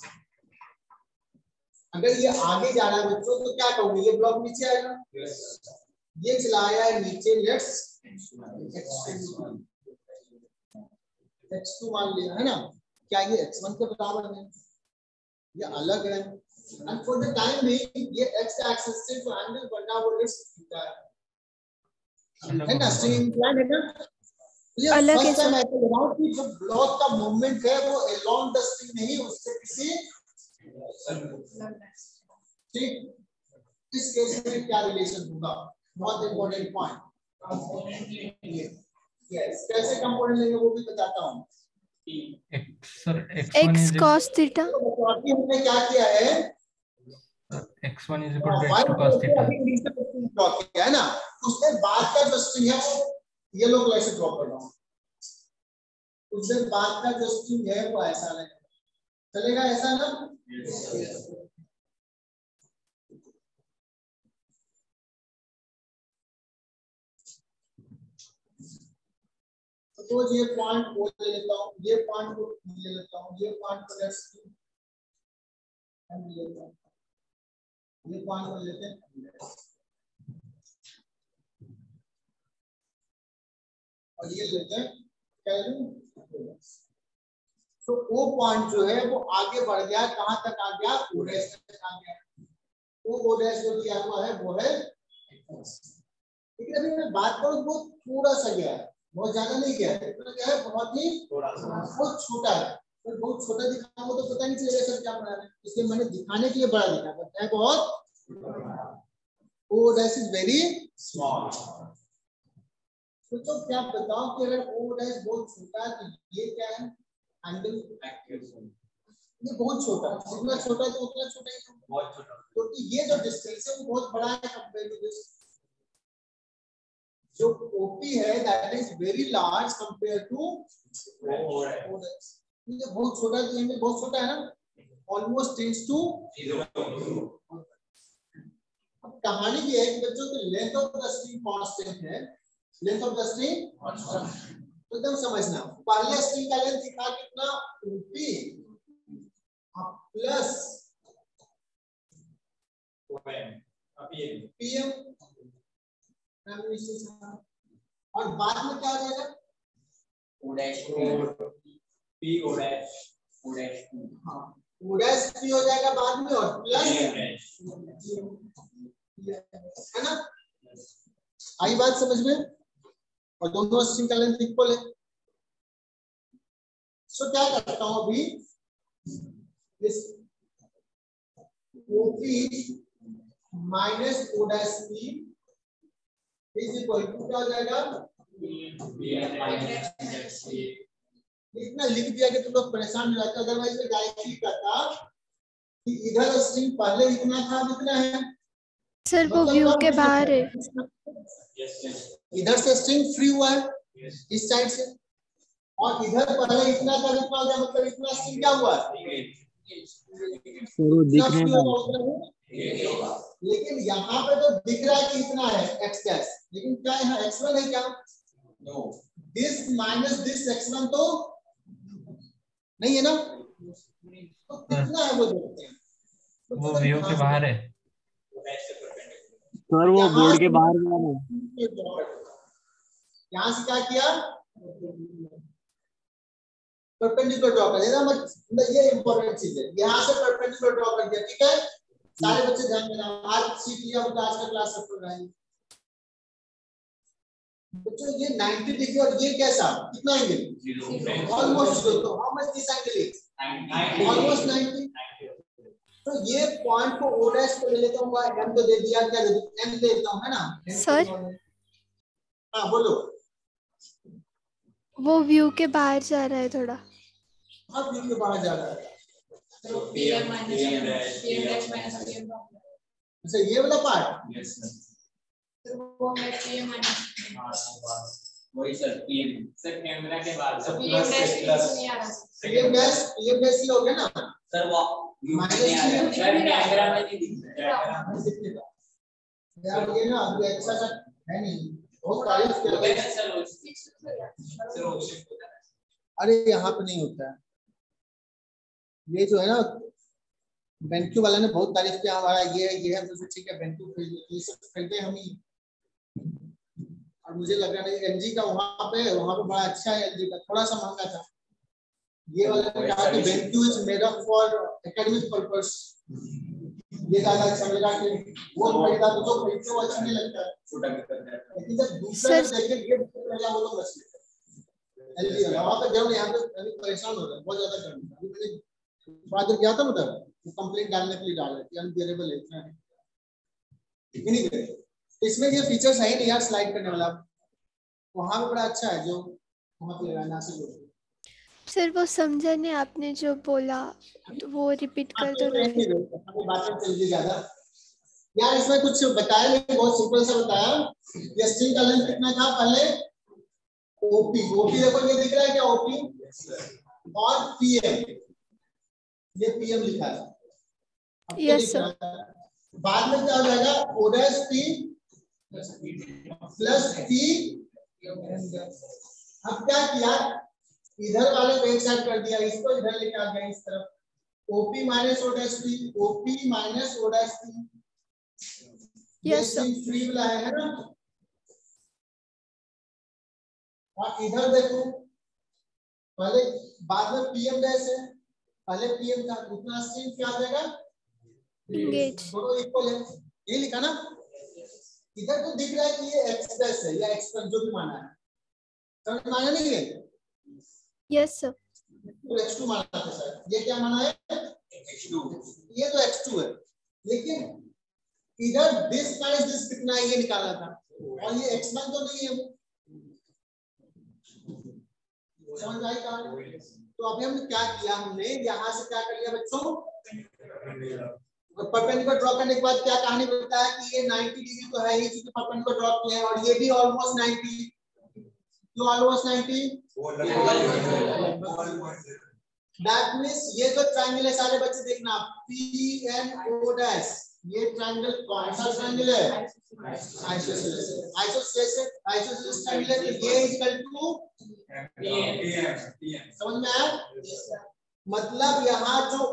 अगर ये आगे जा रहा है बच्चों तो क्या कहोगे, ये ब्लॉक नीचे आएगा, ये चला आया है नीचे, लेट्स x2 मान लिया है ना, क्या ये x1 के बराबर है, ये अलग है। एंड फॉर द टाइम में ये x एक्सिस से जो एंगल बना वो लेट्स थीटा है, है ना, स्ट्रिंग इंक्लाइन है ना। ये फर्स्ट टाइम ऐसा लगा कि जो ब्लॉक का मूवमेंट है वो अलोंग द स्ट्रिंग नहीं, उससे किसी ठीक। इस केस में क्या रिलेशन होगा, बहुत इंपॉर्टेंट पॉइंट। यस, कैसे कंपोनेंट लेंगे वो भी बताता हूँ। x cos थीटा, हमने क्या किया है, x1 is equal to x2 cos theta draw किया है ना, उसके बाद का जो स्ट्रिंग है वो येलो कलर से ड्रॉ कर रहा हूँ, उसके बाद का जो स्ट्रिंग है वो ऐसा रहेगा, चलेगा ऐसा ना। तो ये पॉइंट को ले लेता हूँ, ये पॉइंट को ले लेता हूँ, ये पॉइंट को ले लेता हूँ, ये पॉइंट को लेते हैं, और ये लेते हैं क्या लूं। तो वो पॉइंट जो है वो आगे बढ़ गया, कहां तक आ गया, o' तक आ गया। वो o' जो दिया हुआ है वो है, लेकिन अभी मैं बात करूं वो थोड़ा सा गया है, बहुत ज्यादा नहीं गया है, क्या है, बहुत ही बहुत छोटा है। तो बहुत छोटा दिखाऊंगा तो पता नहीं चलेगा सर क्या बना रहे हैं, इसलिए मैंने दिखाने के लिए बड़ा दिखा, बट है बहुत o' इज वेरी स्मॉल। तो क्या बताओ कि अगर o' बहुत छोटा है तो ये क्या है, एंगल, ये बहुत छोटा है, जितना छोटा है तो उतना छोटा ही है, बहुत छोटा, क्योंकि ये जो डिस्टेंस है वो बहुत बड़ा है कंपेयर टू दिस। जो OP है that is very large compare to o'। ये बहुत छोटा है, तो एंगल बहुत छोटा है ना, ऑलमोस्ट टेंड्स टू 0। अब कहानी ये है कि बच्चों की length of the string constant है, length of the string constant, तो एकदम समझना, पहले स्ट्रिंग का लेंथ था कितना, OP प्लस PM, और बाद में क्या हो जाएगा, o' p o' हाँ p हो जाएगा बाद में, और प्लस है ना, आई बात समझ में, और दोनों स्ट्रिंग का लेंथ इक्वल है। सो क्या करता हूं अभी, इस OP minus o' p is equal to क्या हो जाएगा, इतना लिख दिया कि तुम लोग परेशान हो जाते, अदरवाइज मैं डायरेक्टली करता कि इधर स्ट्रिंग पहले इतना था, इतना है सर वो व्यू के बाहर है, इधर से स्ट्रिंग फ्री हुआ है इस साइड से, और इधर पहले इतना था, इतना हो गया, मतलब इतना स्ट्रिंग क्या हुआ, लेकिन यहाँ पे तो दिख रहा है कि इतना है x डैश, लेकिन क्या यहाँ x1 है क्या, no, this minus this x1 तो नहीं है ना, तो कितना है वो देखते हैं, वो व्यू के बाहर है सर, वो बोर्ड के बाहर है। यहाँ से क्या किया, परपेंडिकुलर ड्रॉ कर दिया, मतलब ये इंपॉर्टेंट चीज है, यहाँ से परपेंडिकुलर ड्रॉ कर दिया, ठीक है। सारे बच्चे ध्यान देना, आज सीख लिया तो आज का क्लास सब पढ़ रहे हैं बच्चों। ये 90 डिग्री और ये कैसा, कितना एंगल, ऑलमोस्ट 0, तो how much this angle is, almost 90। तो ये पॉइंट को o' को ले लेता हूँ, m तो दे दिया, क्या दे दूं, m दे देता हूँ, है ना सर। हाँ बोलो, वो व्यू के बाहर जा रहा है थोड़ा, हाँ व्यू के बाहर जा रहा है, अच्छा ये वाला पार्ट, वही सर, PM सर कैमरा के बाद सब PM डैश हो गया ना सर, वो माइनस सर कैमरा में नहीं दिख रहा यार, ये ना अभी अच्छा सा है नहीं, बहुत तारीफ किया सर, अरे यहाँ पे नहीं होता है, ये जो है ना बेंक्यू वाला ने बहुत तारीफ किया हमारा, ये है तो ठीक है, बेंक्यू ये सब खरीदे हम ही, और मुझे लग रहा नहीं एलजी का वहां पे बड़ा अच्छा है, एलजी का थोड़ा सा महंगा था, ये वाला ने कहा कि बेंक्यू is made up for academic purpose, ये ज्यादा अच्छा लगा कि वो खरीदा तो जो खरीदते वो अच्छा नहीं लगता है, लेकिन जब दूसरा देखें ये पहला वो लोग रस लेते हैं। एलजी वहां पे जब यहाँ पे अभी परेशान हो रहा है, बहुत ज्यादा गर्मी है। अभी मैंने बात किया था उधर, वो कंप्लेंट डालने के लिए डाल रहे थे अनबियरेबल है इतना नहीं गए। तो इसमें ये फीचर्स है ही नहीं यार स्लाइड करने वाला, वहां पे बड़ा अच्छा है जो वहां पे लगाना से। सर वो समझा नहीं आपने जो बोला, तो वो रिपीट कर दो ना फिर। बातें चल रही ज्यादा यार, इसमें कुछ बताया नहीं, बहुत सिंपल सा बताया। ये स्ट्रिंग का लेंथ कितना था पहले, ओपी। ओपी देखो ये दिख रहा है क्या, ओपी और पीएम, ये पीएम लिखा है। Yes sir. बाद में क्या हो जाएगा, ओडस पी प्लस पी। अब क्या किया, इधर वाले पे एक साइड कर दिया, इसको इधर लेके आ गया इस तरफ, ओपी माइनस ओडस पी, ओपी माइनस ओडस पी। Yes sir. फ्री वाला है ना। और इधर देखो, पहले बाद में पीएम डैश है, पहले पीएम था, उतना स्ट्रिंग क्या आ जाएगा, इंगेज। दोनों इक्वल है, ये लिखा ना। इधर तो दिख रहा है कि ये एक्स डैश है या एक्स जो भी माना है, समझ माना नहीं है। Yes sir. तो x2 माना था सर, ये क्या माना है x2, ये तो x2 है, लेकिन इधर दिस माइनस दिस कितना है ये निकाला था, और ये x1 तो नहीं है, समझ आई कहानी। तो अभी हमने क्या किया, हमने यहाँ से क्या कर लिया बच्चों, परपेंडिकुलर ड्रॉ करने के बाद क्या कहानी बताया कि ये 90 डिग्री तो है ही, क्योंकि परपेंडिकुलर ड्रॉ किया है, और ये भी ऑलमोस्ट 90, जो ऑलमोस्ट 90। दैट मींस ये जो ट्रायंगल है सारे बच्चे देखना, PNO डैश, ये ट्रायंगल कौन सा ट्रायंगल है, आइसोसेलेस। आइसोसेलेस ट्रायंगल है, तो ये इक्वल टू PM। समझ में आया, मतलब यहाँ जो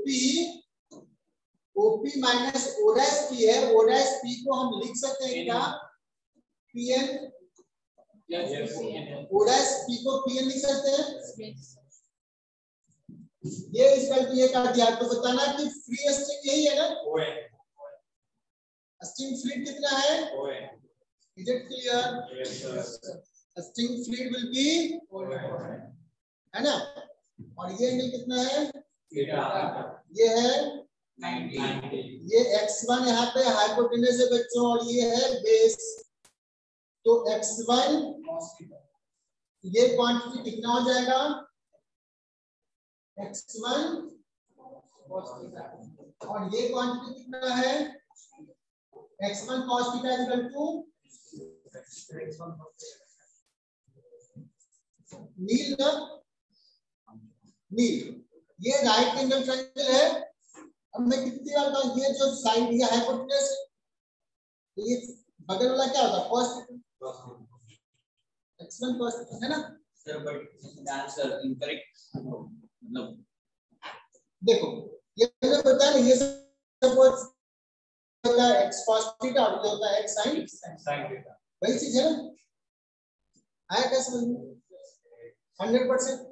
OP minus O dash P है, O डैश P को हम लिख सकते हैं क्या, PN। O डैश P को PN लिख सकते हैं। ये इसका ये कर दिया, तो बताना कि फ्री स्ट्रिंग यही है ना, स्ट्रिंग फ्रीड कितना है, is it clear, string freed will be, है ना। और ये एंगल कितना है, ये है 90, ये x1 यहाँ पे हाइपोटेनस है बच्चों, और ये है बेस, तो x1 ये क्वांटिटी कितना हो जाएगा, x1 और ये क्वांटिटी कितना है, x1 cos theta equal to nil ना, नील। ये राइट एंगल ट्रायंगल है। अब मैं कितनी बार कहूं, ये जो साइड ये हाइपोटेनस है, ये बगल वाला क्या होता है, cos x1 cos है ना सर, बट आंसर इनकरेक्ट, मतलब देखो ये जो होता है, ये सब होता है x cos थीटा और ये होता है x sin थीटा, वही चीज है ना, आया क्या समझ में, 100%।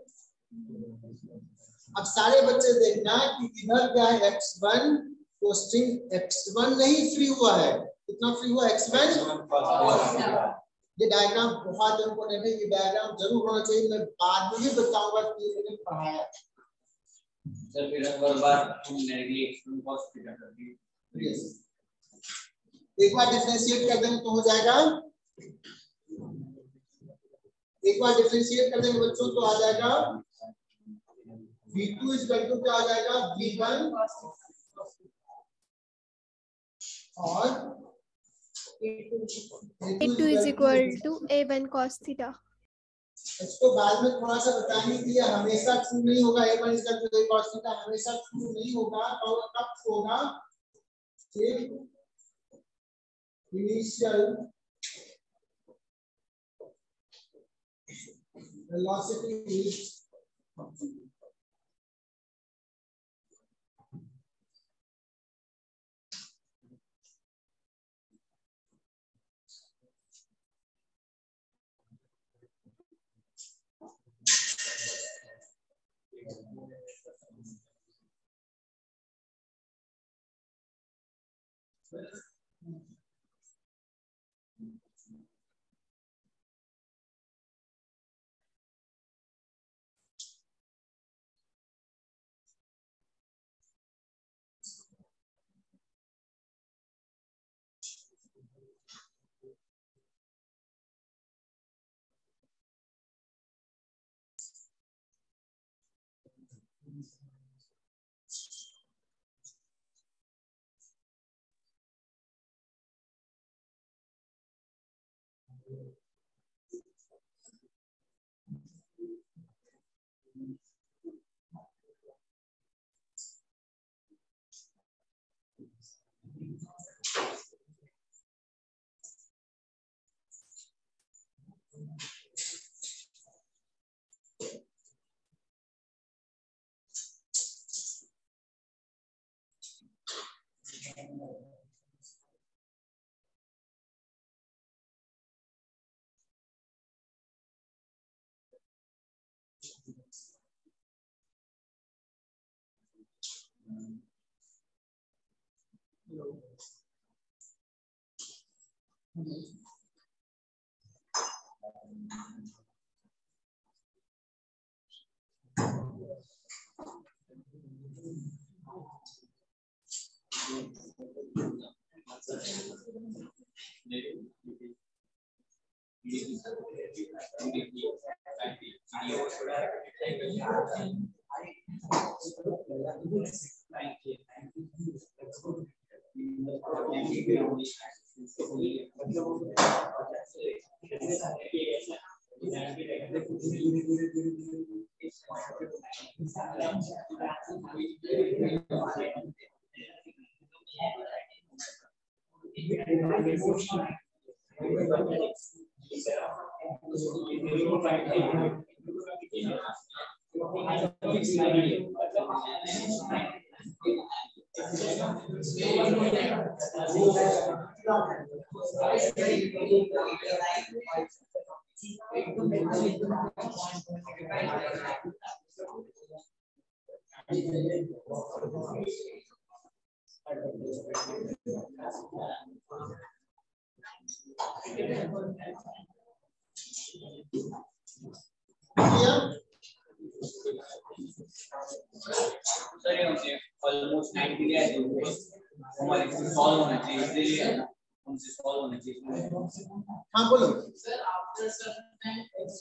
अब सारे बच्चे देखना कि इधर क्या है x1, तो स्ट्रिंग x1 नहीं फ्री हुआ है, कितना फ्री हुआ, x1। ये डायग्राम बहुत इंपॉर्टेंट है, ये डायग्राम जरूर होना चाहिए, मैं बाद में भी बताऊंगा कि मैंने पढ़ाया। सर फिर हर बार हम डायरेक्टली x1 cos थीटा कर दिए, यस, एक बार डिफरेंशिएट कर देंगे तो हो जाएगा, एक बार डिफरेंशिएट कर देंगे बच्चों तो आ जाएगा V2 इज इक्वल टू क्या आ जाएगा, V1 और A2 is equal to A1 cos theta। इसको बाद में थोड़ा सा बताएंगे कि ये हमेशा ट्रू नहीं होगा, A1 is equal to A cos theta हमेशा ट्रू नहीं होगा, और कब होगा, initial velocity is almost 90 days हमारे सॉल्व होना चाहिए, इसलिए हमसे सॉल्व होना चाहिए। हाँ बोलो सर आफ्टर सर्टेन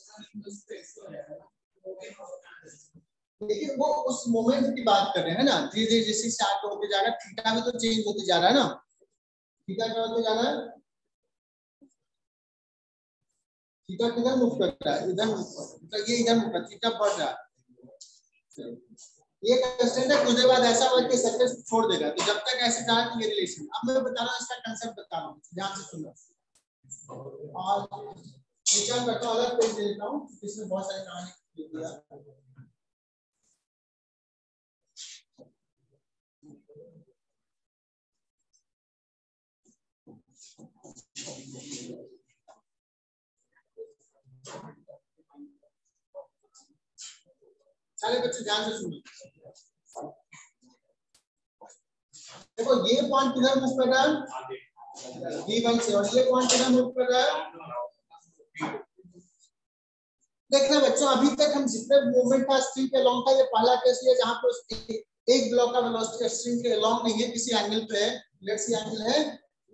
लेकिन वो उस मोमेंट की बात कर रहे हैं ना, धीरे धीरे जैसे स्टार्ट होते जा रहा है, थीटा में तो चेंज होते जा रहा है ना, थीटा क्या होते जा रहा है, थीटा किधर मूव करता है, इधर मतलब ये इधर मूव, थीटा बढ़ रहा है, ये कांस्टेंट है। कुछ बाद ऐसा होगा कि सरफेस छोड़ देगा, तो जब तक ऐसे जा ये रिलेशन। अब मैं बता रहा हूँ इसका कंसेप्ट बता रहा हूँ, ध्यान से सुनो। और विचार करता हूँ, अलग पेज देता हूँ, इसमें बहुत सारी कहानी दिया। सारे बच्चे ध्यान से सुनो। देखो ये पॉइंट किधर मूव कर रहा है, V1 से, और ये पॉइंट किधर मूव कर रहा है। देखना बच्चों, अभी तक हम जितने मूवमेंट था स्ट्रिंग के अलोंग था, ये पहला केस है जहां पर एक ब्लॉक का वेलोसिटी स्ट्रिंग के अलोंग नहीं है, किसी एंगल पे है, लेट्स सी एंगल है,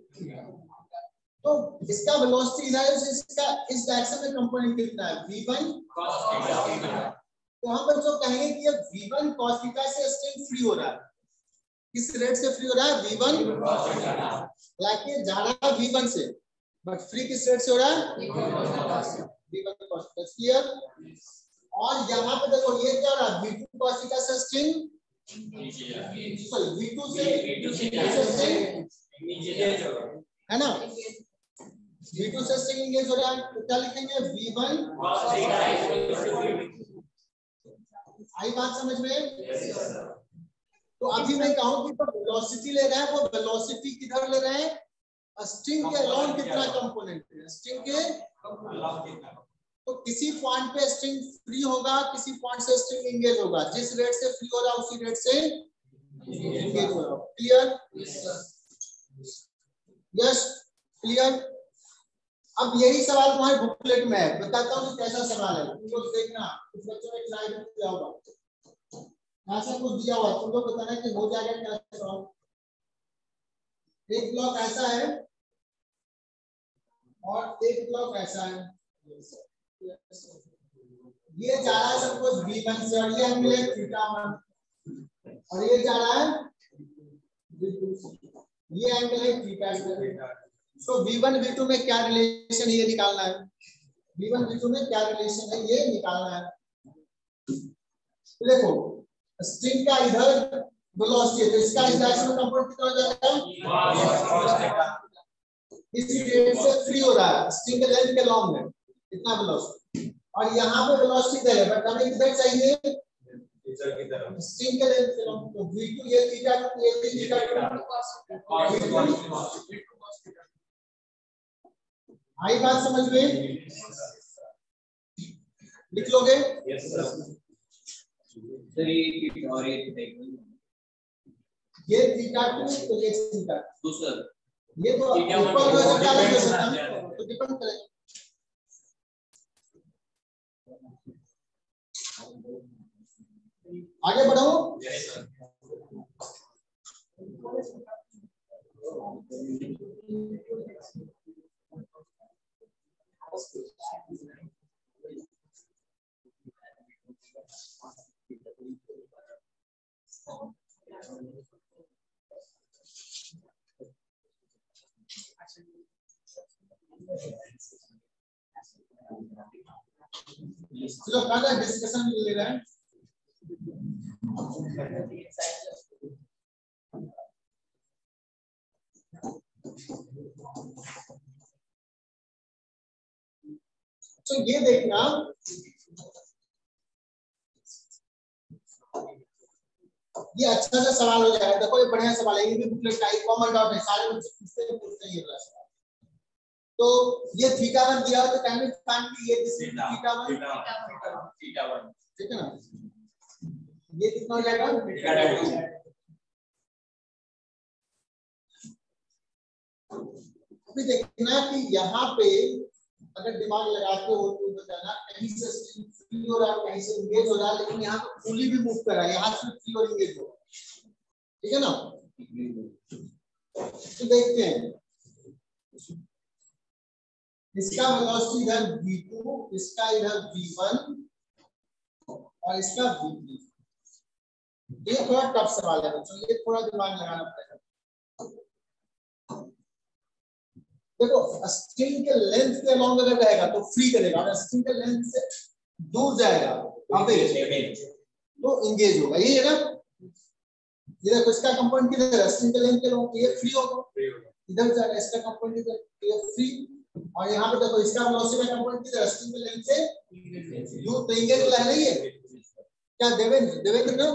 तो इसका वेलोसिटी इधर है, इसका इस डायरेक्शन में कंपोनेंट कितना है, V1 cos थीटा। तो हम बच्चों कहेंगे कि ये V1 cos थीटा से स्ट्रिंग फ्री हो रहा है, किस रेट से फ्री हो रहा है, V1 cos थीटा, लाइक ये जा रहा है V1 से, बट फ्री किस रेट से हो रहा है, V1 cos थीटा। क्लियर। और यहाँ पे देखो ये क्या हो रहा है, V2 cos थीटा से स्ट्रिंग, सॉरी V2 से स्ट्रिंग है ना, V2 से स्ट्रिंग एंगेज हो रहा है, तो क्या लिखेंगे, V1 cos थीटा। आई बात समझ में। तो अभी मैं कहूं कि तो वेलोसिटी ले रहा है, वो वेलोसिटी किधर ले रहे हैं, स्ट्रिंग के अलोंग कितना कंपोनेंट है, स्ट्रिंग के, तो किसी पॉइंट पे स्ट्रिंग फ्री होगा, किसी पॉइंट से स्ट्रिंग एंगेज होगा, जिस रेट से फ्री हो रहा है उसी रेट से एंगेज हो रहा है। क्लियर। Yes clear. अब यही सवाल तुम्हारे बुकलेट में है, बताता हूँ कैसा सवाल है, तुम लोग देखना कुछ बच्चों में स्लाइड में दिया होगा, ऐसा कुछ दिया हुआ, तुम लोग बताना कि हो जाएगा क्या सवाल। एक ब्लॉक ऐसा है और एक ब्लॉक ऐसा है, ये जा रहा है सपोज V1 से और ये एंगल है θ1 और ये जा रहा है V2 से, ये एंगल है θ2। तो V1 V2 में क्या रिलेशन ये निकालना है, V1 V2 में क्या रिलेशन है ये निकालना है। तो देखो स्ट्रिंग का इधर वेलोसिटी है तो इसका इस डायरेक्शन में कंपोनेंट कितना हो जाएगा, इसी रेट से फ्री हो रहा है स्ट्रिंग के लेंथ के लॉन्ग में इतना वेलोसिटी, और यहाँ पे वेलोसिटी दे है बट हमें किधर चाहिए स्ट्रिंग के लेंथ के लॉन्ग। तो V2 ये θ2 ये θ2 आई बात समझ में, लिख लोगे। Yes sir. ये θ2 तो ये θ2 सर ये तो ऊपर हो सकता है तो डिपेंड करेगा। आगे बढ़ो। Yes sir. चलो पहले डिस्कशन ले रहे हैं। तो ये देखना ये अच्छा सा सवाल हो जाएगा। देखो ये बढ़िया सवाल है, ये भी बुकलेट का एक कॉमन डाउट है, सारे बच्चे पूछते हैं ये वाला सवाल। तो ये θ1 दिया तो कैन वी फाइंड कि ये दिस इज θ1 ठीक है ना, ये कितना हो जाएगा θ2। अभी देखना कि यहाँ पे अगर दिमाग लगाते हो तो बताना कहीं से स्ट्रिंग फ्री हो रहा है कहीं से एंगेज हो रहा है, लेकिन यहाँ तो फुली भी मूव कर रहा है, यहाँ से फ्री और एंगेज हो, ठीक है ना। तो देखते हैं इसका वेलोसिटी इधर v2, इसका इधर v1 और इसका v3। ये थोड़ा टफ सवाल है बच्चों, ये थोड़ा दिमाग लगाना पड़ेगा। देखो स्ट्रिंग के लेंथ के अलोंग अगर रहेगा तो फ्री करेगा, अगर स्ट्रिंग के लेंथ से दूर जाएगा तो एंगेज होगा, यही है ना। ये देखो इसका कंपोनेंट किधर है, स्ट्रिंग के लेंथ के अलोंग, ये फ्री होगा, इधर जाएगा इसका कंपोनेंट इधर, ये फ्री। और यहाँ पे देखो इसका वेलोसिटी का कंपोनेंट किधर है, स्ट्रिंग के लेंथ से दूर, तो एंगेज वाला है ना ये। क्या देवेंद्र ना,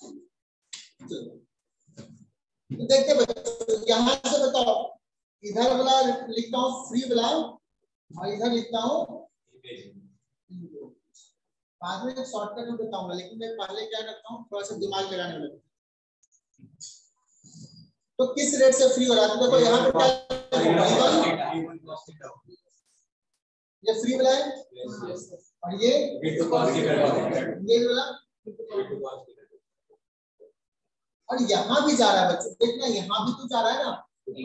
देखते बच्चों यहाँ से बताओ, इधर वाला लिखता हूँ फ्री वाला और इधर लिखता हूँ, बाद में शॉर्टकट में बताऊंगा, लेकिन मैं पहले क्या करता हूँ थोड़ा सा दिमाग लगाने में। तो किस रेट से फ्री हो रहा है, तो देखो यहाँ पे क्या ये फ्री वाला है और ये वाला, और यहाँ भी जा रहा है बच्चों, देखना यहाँ भी तो जा रहा है ना।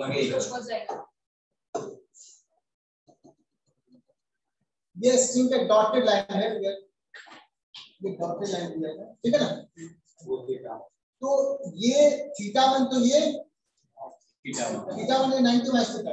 ये स्ट्रिंग का डॉटेड लाइन है, ये डॉटेड लाइन दिया है, ठीक है ना। तो ये θ1 तो ये θ1 है 90 माइनस θ,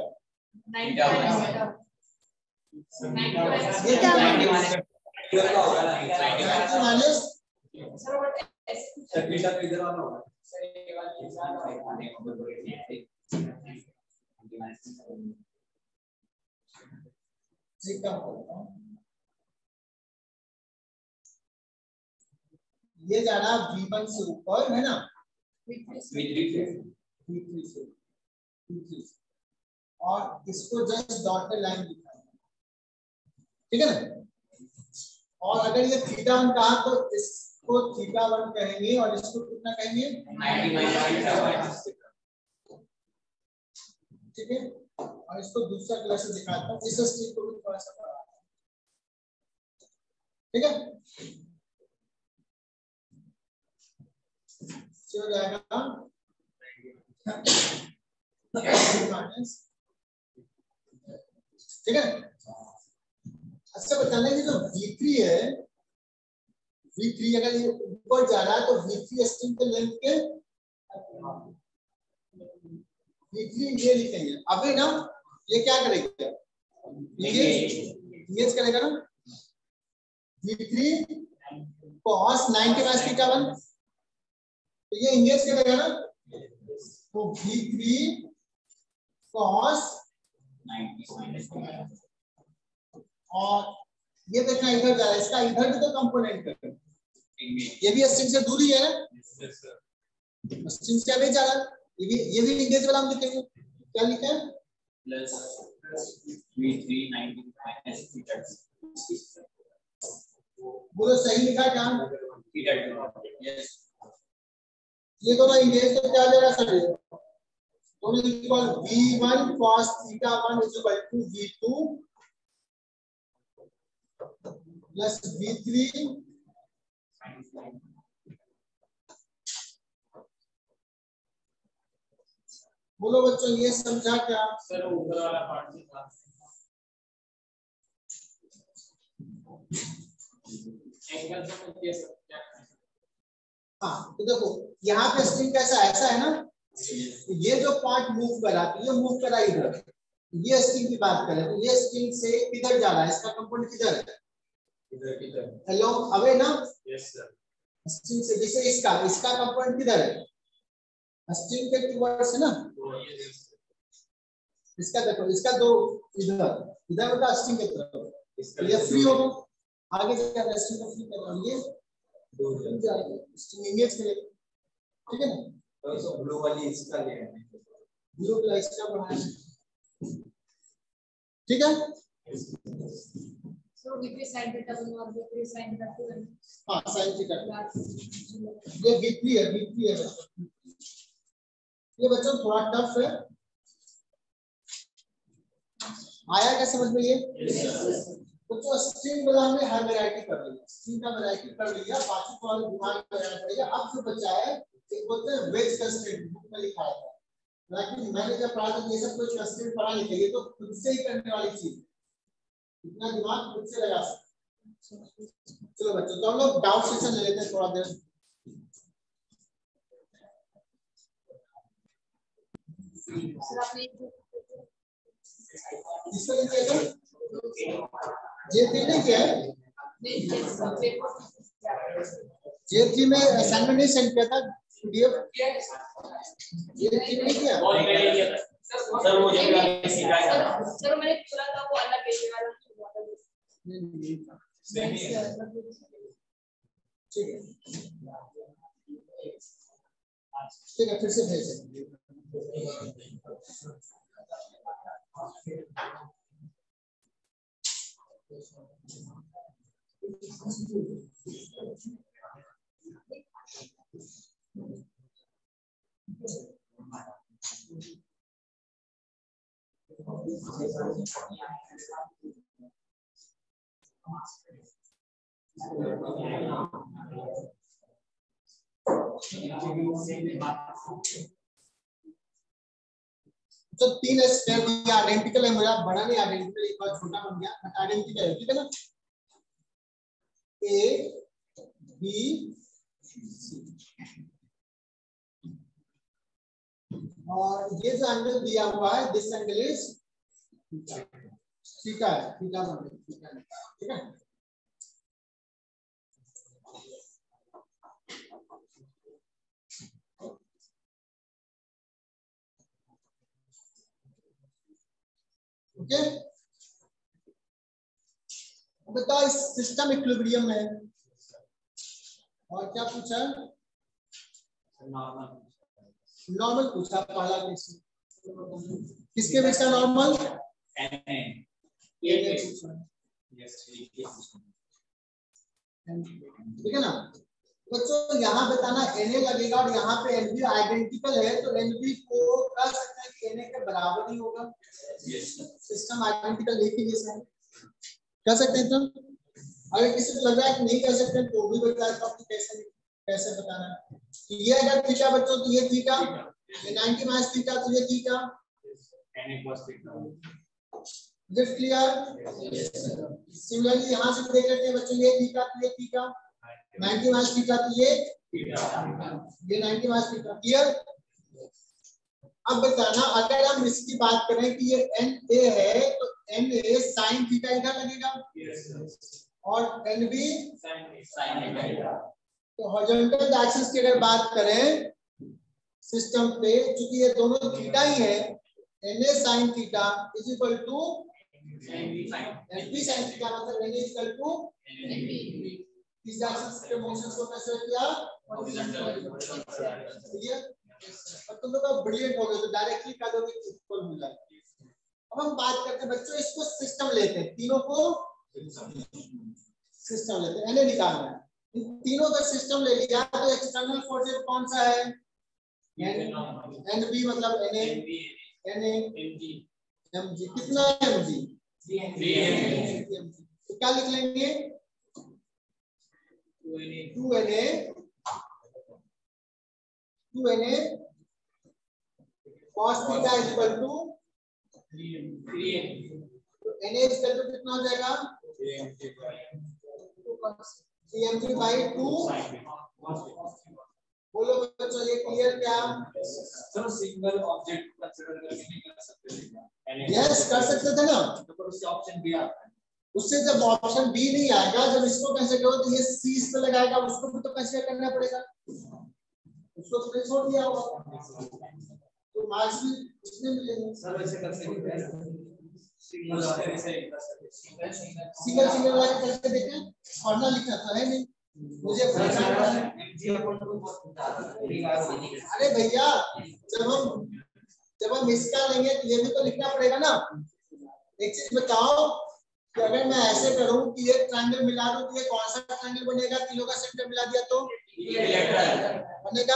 ये जाना V1 से ऊपर है ना, V3 से, और इसको जस्ट डॉटेड लाइन दिखाना, ठीक है ना। और अगर ये θ1 कहा तो इसको θ1 कहेंगे और इसको कितना कहेंगे 90 माइनस, ठीक है। और इसको दूसरा कलर से दिखाता हूँ, इस स्ट्रिंग को भी थोड़ा सा बड़ा, ठीक है। हो जाएगा ठीक है। अच्छा बताना कि जो V3 है, V3 अगर ये ऊपर जा रहा है तो V3 स्ट्रिंग के लेंथ के V3 ये लिखेंगे। अभी ना ये क्या करेगा, ये करेगा ना V3 cos 90 माइनस थीटा 1, तो ये इंगेज करेगा ना, तो V3 cos 90 और ये देखना इधर जा रहा है, इसका इधर भी तो कंपोनेंट है, ये भी स्ट्रिंग से दूरी है ना, स्ट्रिंग से आगे जा रहा है, ये भी इंगेज वाला हम लिखेंगे, क्या लिखे हैं प्लस V3 90 माइनस थीटा, बोलो सही लिखा क्या, थीटा, यस। ये दोनों इंगेज तो क्या देगा सर, दोनों equal V1 cos theta 1 is equal to V2 plus V3 बोलो बच्चों ये समझा क्या सर ऊपर वाला पार्ट में था एंगल तो ये सब क्या, हाँ तो देखो यहाँ पे स्ट्रिंग कैसा ऐसा है ना, ये जो पार्ट मूव करा तो ये मूव करा इधर, ये स्ट्रिंग की बात करें तो ये स्ट्रिंग से किधर जा रहा है, इसका कंपोनेंट किधर है, इधर हेलो अवे ना, यस सर, स्ट्रिंग से जैसे इसका कंपोनेंट किधर है, स्ट्रिंग के टुवर्ड्स है ना, इसका देखो इसका दो इधर का स्ट्रिंग के तरफ, ये फ्री होगा आगे जाकर स्ट्रिंग को फ्री करना, ये स्ट्रिंग एंगेज करेगा, ठीक है ना, तो ब्लू वाली इसका ले आए, ब्लू वाला इसका बढ़ाना, ठीक है। सो V3 sin theta 1 और V3 sin theta 2 है, हाँ sin थीटा, ये V3 है ये बच्चों थोड़ा टफ है, आया क्या समझ में ये, तो स्ट्रिंग वाला हमने हर वैरायटी कर लिया, स्ट्रिंग का वैरायटी कर लिया, बाकी को वाले दिमाग में लगाना पड़ेगा। अब जो बचा है एक बोलते हैं वेज कंस्ट्रेंट, बुक में लिखा है, लेकिन मैंने जब पढ़ा था ये सब कुछ कंस्ट्रेंट पढ़ा नहीं था, ये तो खुद से ही करने वाली चीज, इतना दिमाग खुद से लगा सकते। चलो बच्चों तो हम लोग डाउट सेशन ले लेते हैं थोड़ा देर, सर आपने इसको लिखिए तो J3 में क्या है, J3 में असाइनमेंट नहीं सेंड किया था पीडीएफ, J3 में किया सर वो जब आगे सिखाया था सर मैंने पूरा था वो अलग पेज वाला ठीक है फिर से भेज तो 3 स्क्वायर दिया, आइडेंटिकल है, मेरा बड़ा नहीं आइडेंटिकल, एक बार छोटा बन गया बट आइडेंटिकल है, ठीक है ना, A B C और ये जो एंगल दिया हुआ है दिस एंगल इज थीटा है, थीटा बन गया, थीटा, ठीक है। ओके बताओ इस सिस्टम इक्विलिब्रियम में है और क्या पूछा, नॉर्मल पूछा पहला केस, किसके बीच का नॉर्मल, ठीक है ना, बच्चों यहाँ बताना Na लगेगा और यहाँ पे Nb आइडेंटिकल है तो Nb को कह सकते हैं कि Na के बराबर ही होगा। सिस्टम आइडेंटिकल एक ही जैसा है, कह सकते हैं। तो अगर किसी को लग रहा है कि नहीं कर सकते तो भी बताया तो आपको कैसे बताना है। तो ये अगर थीटा बच्चों तो ये थीटा, ये 90 माइनस थीटा तो ये थीटा। Is clear? सिमिलरली यहाँ से देख लेते हैं बच्चों, ये थीटा तो ये थीटा, 90 माइनस थीटा तो ये 90 माइनस थीटा। क्लियर? अब बताना अगर हम इसकी बात करें कि ये Na है तो Na साइन थीटा इधर लगेगा और Nb साइन थीटा। तो हॉरिजॉन्टल डायरेक्शंस की अगर बात करें सिस्टम पे, चूंकि ये दोनों थीटा ही है, Na sine theta is equal to Nb sine theta, मतलब Na इक्वल टू Nb। इस डायरेक्शंस के मोशंस को कैसे किया? क्लियर? और तुम लोग ब्रिलियंट हो गए तो डायरेक्टली कह दोगे इक्वल हो जाएगा। अब हम बात करते हैं बच्चों, इसको सिस्टम लेते हैं, तीनों को सिस्टम लेते हैं। Na निकालना है, इन तीनों का सिस्टम ले लिया तो एक्सटर्नल फोर्सेस कौन सा है? Nb मतलब Na Mg। कितना है Mg? 3 तो क्या लिख लेंगे? 2Na cos theta is equal to 3n। तो Na is equal to कितना हो जाएगा? 3mg by 2। बोलो बच्चों ये क्लियर क्या? सर सिंगल ऑब्जेक्ट कंसीडर करके नहीं कर सकते? यस कर सकते थे ना, तो पर उससे ऑप्शन बी आता है। उससे जब ऑप्शन बी नहीं आएगा, जब इसको कैसे करो तो ये सी इस पे लगाएगा, उसको भी तो कंसीडर करना पड़ेगा, उसको तो नहीं छोड़ दिया होगा तो मार्क्स भी इसमें मिलेंगे। सर वैसे कर सकते हैं सिंगल सिंगल वाला करके देखें, फॉर्मूला लिखना तो है नहीं मुझे। अरे भैया जब हम इसका लेंगे तो ये भी तो लिखना पड़ेगा ना। एक चीज बताओ कि अगर मैं ऐसे करूं कि ये ट्रायंगल मिला दूं तो ये कौन सा ट्रायंगल बनेगा? तीनों का सेंटर मिला दिया तो बनेगा।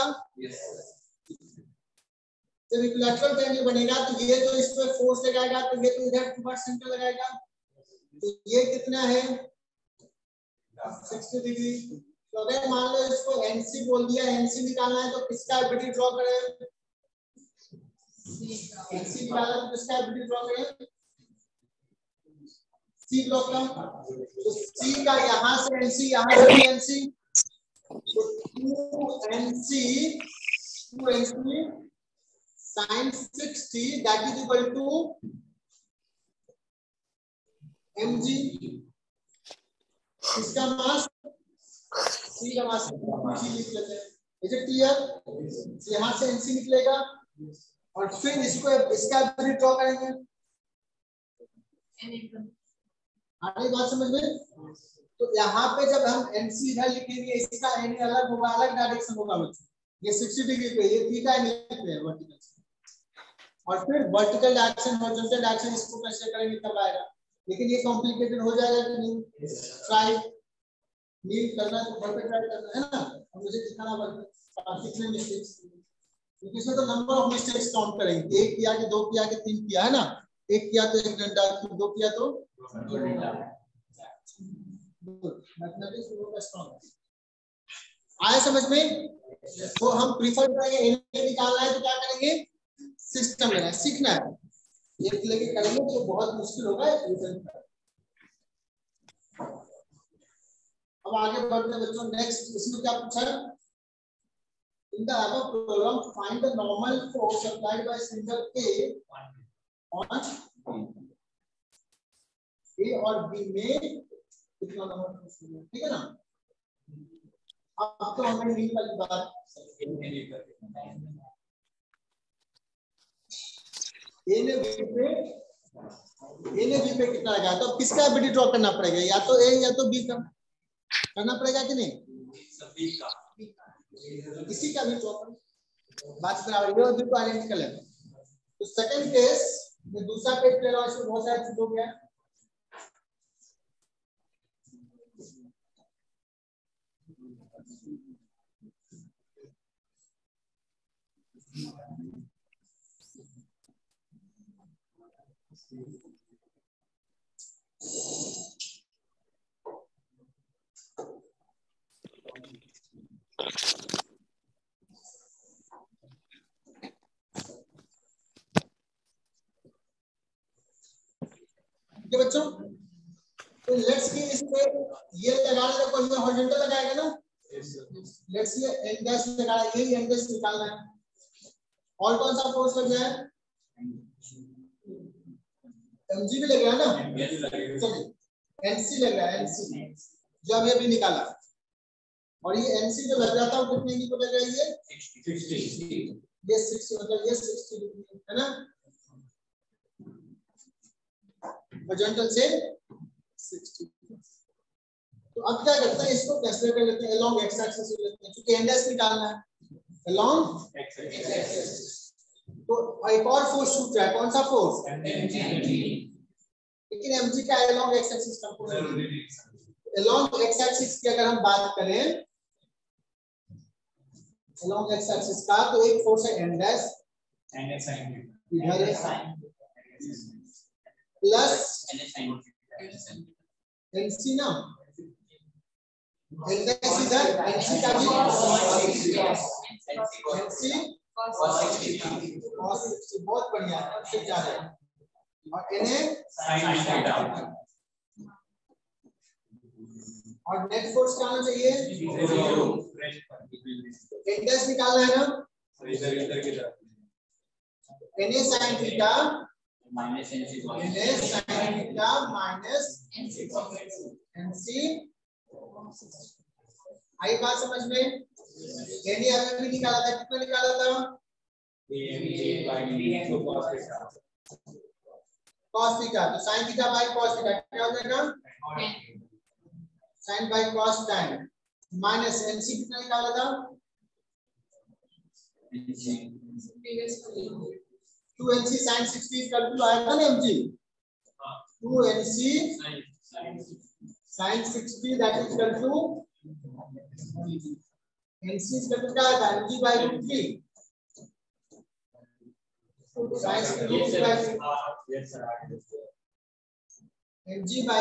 जब इक्विलैटरल ट्रायंगल बनेगा तो ये जो इस पे फोर्स लगाएगा तो ये तो इधर टुवर्ड सेंटर लगाएगा, तो ये कितना है? 60 डिग्री। तो अगर मान लो इसको एनसी बोल दिया, एनसी निकालना है तो किसका एबिलिटी ड्रॉ करें? एनसी निकालना तो किसका एबिलिटी ड्रॉ करें? सी ब्लॉक का। तो सी का यहां से एनसी, यहां से एनसी, तो 2nc sin 60 that is equal to mg। इसका मास सी का मास सी लिख लेते हैं। Is it clear? यहां से एनसी निकलेगा और फिर इसको इसका एबिलिटी ड्रॉ करेंगे। आगे बात समझ में? तो यहाँ पे जब हम एनसी इधर लिखेंगे इसका एन अलग होगा, अलग डायरेक्शन होगा बच्चों। ये 60 डिग्री पे, ये थीटा एंगल पे है वर्टिकल, और फिर वर्टिकल डायरेक्शन हॉरिजॉन्टल डायरेक्शन इसको कैसे करेंगे तब आएगा। लेकिन ये कॉम्प्लिकेटेड हो जाएगा कि नहीं? ट्राई नहीं करना तो घर पे ट्राई करना है ना, और मुझे दिखाना पड़ेगा कितने मिस्टेक्स, क्योंकि इसमें तो नंबर ऑफ मिस्टेक्स काउंट करेंगे। एक किया कि दो किया कि तीन किया, है ना? एक किया तो एक डंडा, दो किया तो मैथमेटिक्स का स्ट्रांग आया समझ में? तो हम प्रीफर करेंगे एनए निकालना है तो क्या करेंगे? सिस्टम लेना है, सीखना है। एक लेके करेंगे तो बहुत मुश्किल होगा। अब आगे बढ़ते हैं बच्चों। नेक्स्ट इसमें क्या पूछा है? In the above problem find the normal force applied by single A on A और बी में कितना नंबर फोर्स मिलेगा, ठीक है ना? अब तो हमें नहीं वाली बात ए ने बी पे कितना लगा, तो अब किसका एबिलिटी ड्रॉ करना पड़ेगा? या तो ए या तो बी का करना पड़ेगा कि नहीं? किसी का भी ड्रॉ कर बात बराबर है, बिल्कुल आइडेंटिकल है। तो सेकंड केस में दूसरा केस ले रहा हूं, इसमें बहुत सारा चीज हो गया। ठीक है बच्चों, तो लेट्स की इसमें ये लगाना है, कोई हॉरिजॉन्टल लगाएगा ना, लेट्स ये एन डैश लगाना है, यही एन डैश निकालना है। और कौन सा फोर्स लग जाए, mg भी लग रहा है ना, चलिए nc लग रहा है, nc जो अभी अभी निकाला, और ये nc जो लग रहा था वो कितने की को लग रही है, 60, ये 60 मतलब ये 60 है ना, हॉरिजॉन्टल से 60। तो अब क्या करते हैं, इसको कैंसिल कर लेते हैं, अलोंग एक्स एक्सिस ले लेते हैं, क्योंकि एन डैश निकालना है, अलोंग एक्स एक्सिस। तो एक और फोर्स छूट रहा है, कौन सा फोर्स, लेकिन mg का along x axis component, along x axis की अगर हम बात करें, अलोंग एक्स एक्सिस का, तो एक फोर्स है n डैश, इधर है sin प्लस nc ना, n डैश इधर, nc का भी nc cos 60, बहुत बढ़िया, फिर क्या है, और na sin थीटा, और नेट फोर्स क्या होना चाहिए, n डैश निकालना है ना, इधर की तरफ, na sin theta minus nc, आई बात समझ में, यानी अभी भी निकाला था, कितना निकाला था, cos थीटा, तो sin theta by cos theta क्या हो जाएगा, sin by cos tan, minus nc कितना निकाला था, 2nc sin 60 इक्वल टू आया था ना mg, 2nc sin 60 that is equal to nc equal to क्या आया था, mg by √3 sin 60 mg by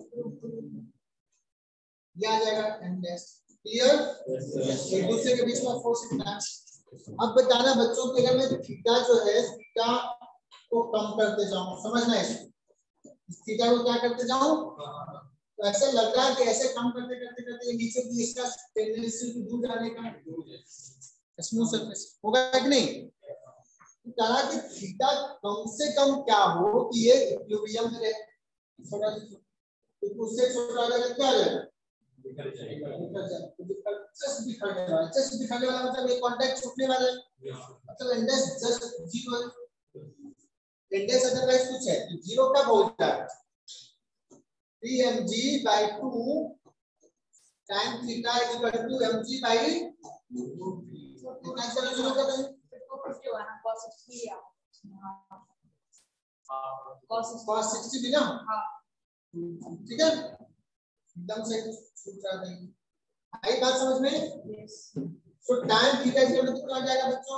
ये आ जाएगा n डैश, क्लियर, एक दूसरे के बीच में फोर्स इतना। अब बताना बच्चों कि अगर मैं थीटा जो है, थीटा को कम करते जाऊं, समझना है थीटा को क्या करते जाऊं, तो ऐसे लग रहा है कि ऐसे कम करते करते करते नीचे की इसका टेंडेंसी दूर जाने का, स्मूथ सरफेस होगा कि नहीं, कहा कि थीटा कम से कम क्या हो कि ये इक्विलिब्रियम में रहे, छोटा उससे छोटा अगर क्या रहेगा, जस्ट दिखाने वाला मतलब ये कांटेक्ट छूटने वाला है, मतलब इंडेक्स जस्ट 0 है, इंडेक्स अदरवाइज कुछ है, तो 0 कब होता है, 3mg/2 tan theta mg/2 cancel शुरू कर दें, cos 60 भी ना, ठीक है, एकदम से छूट जाता है, आई बात समझ में, तो tan थीटा इक्वल टू कितना हो जाएगा बच्चों,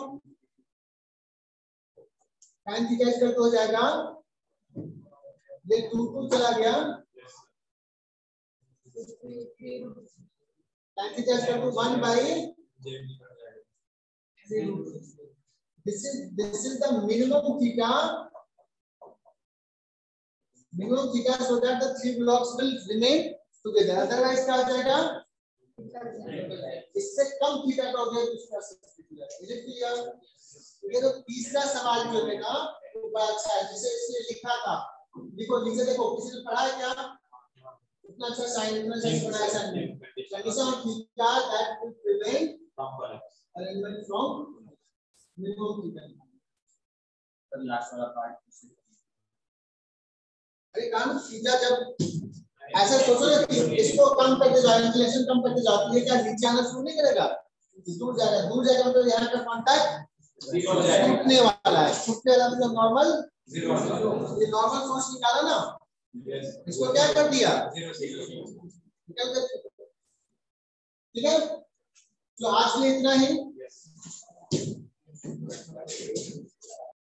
tan थीटा इक्वल टू हो जाएगा, ये 2 चला गया, tan theta equal to 1 by this is the minimum theta so that the three blocks will remain together, otherwise क्या हो जाएगा, इससे कम थीटा का हो गया दूसरा क्लियर। ये तो तीसरा सवाल जो है ना वो बड़ा अच्छा है, जिसे इसने लिखा था, देखो नीचे देखो, किसी ने पढ़ा है क्या, इतना अच्छा साइन, इतना अच्छा बनाया sine, condition of theta that will prevent arrangement from minimum theta, तो लास्ट वाला पार्ट, अरे काम थीटा जब ऐसे सोचो ना कि इसको कम करते जाओ, इंक्लिनेशन कम करते जाओ, ये क्या नीचे आना शुरू नहीं करेगा, दूर जाएगा मतलब यहाँ का कांटेक्ट छूटने वाला है, छूटने वाला मतलब नॉर्मल 0, ये नॉर्मल फोर्स निकाला ना, इसको क्या कर दिया, निकल कर, ठीक है, तो आज के लिए इतना ही, है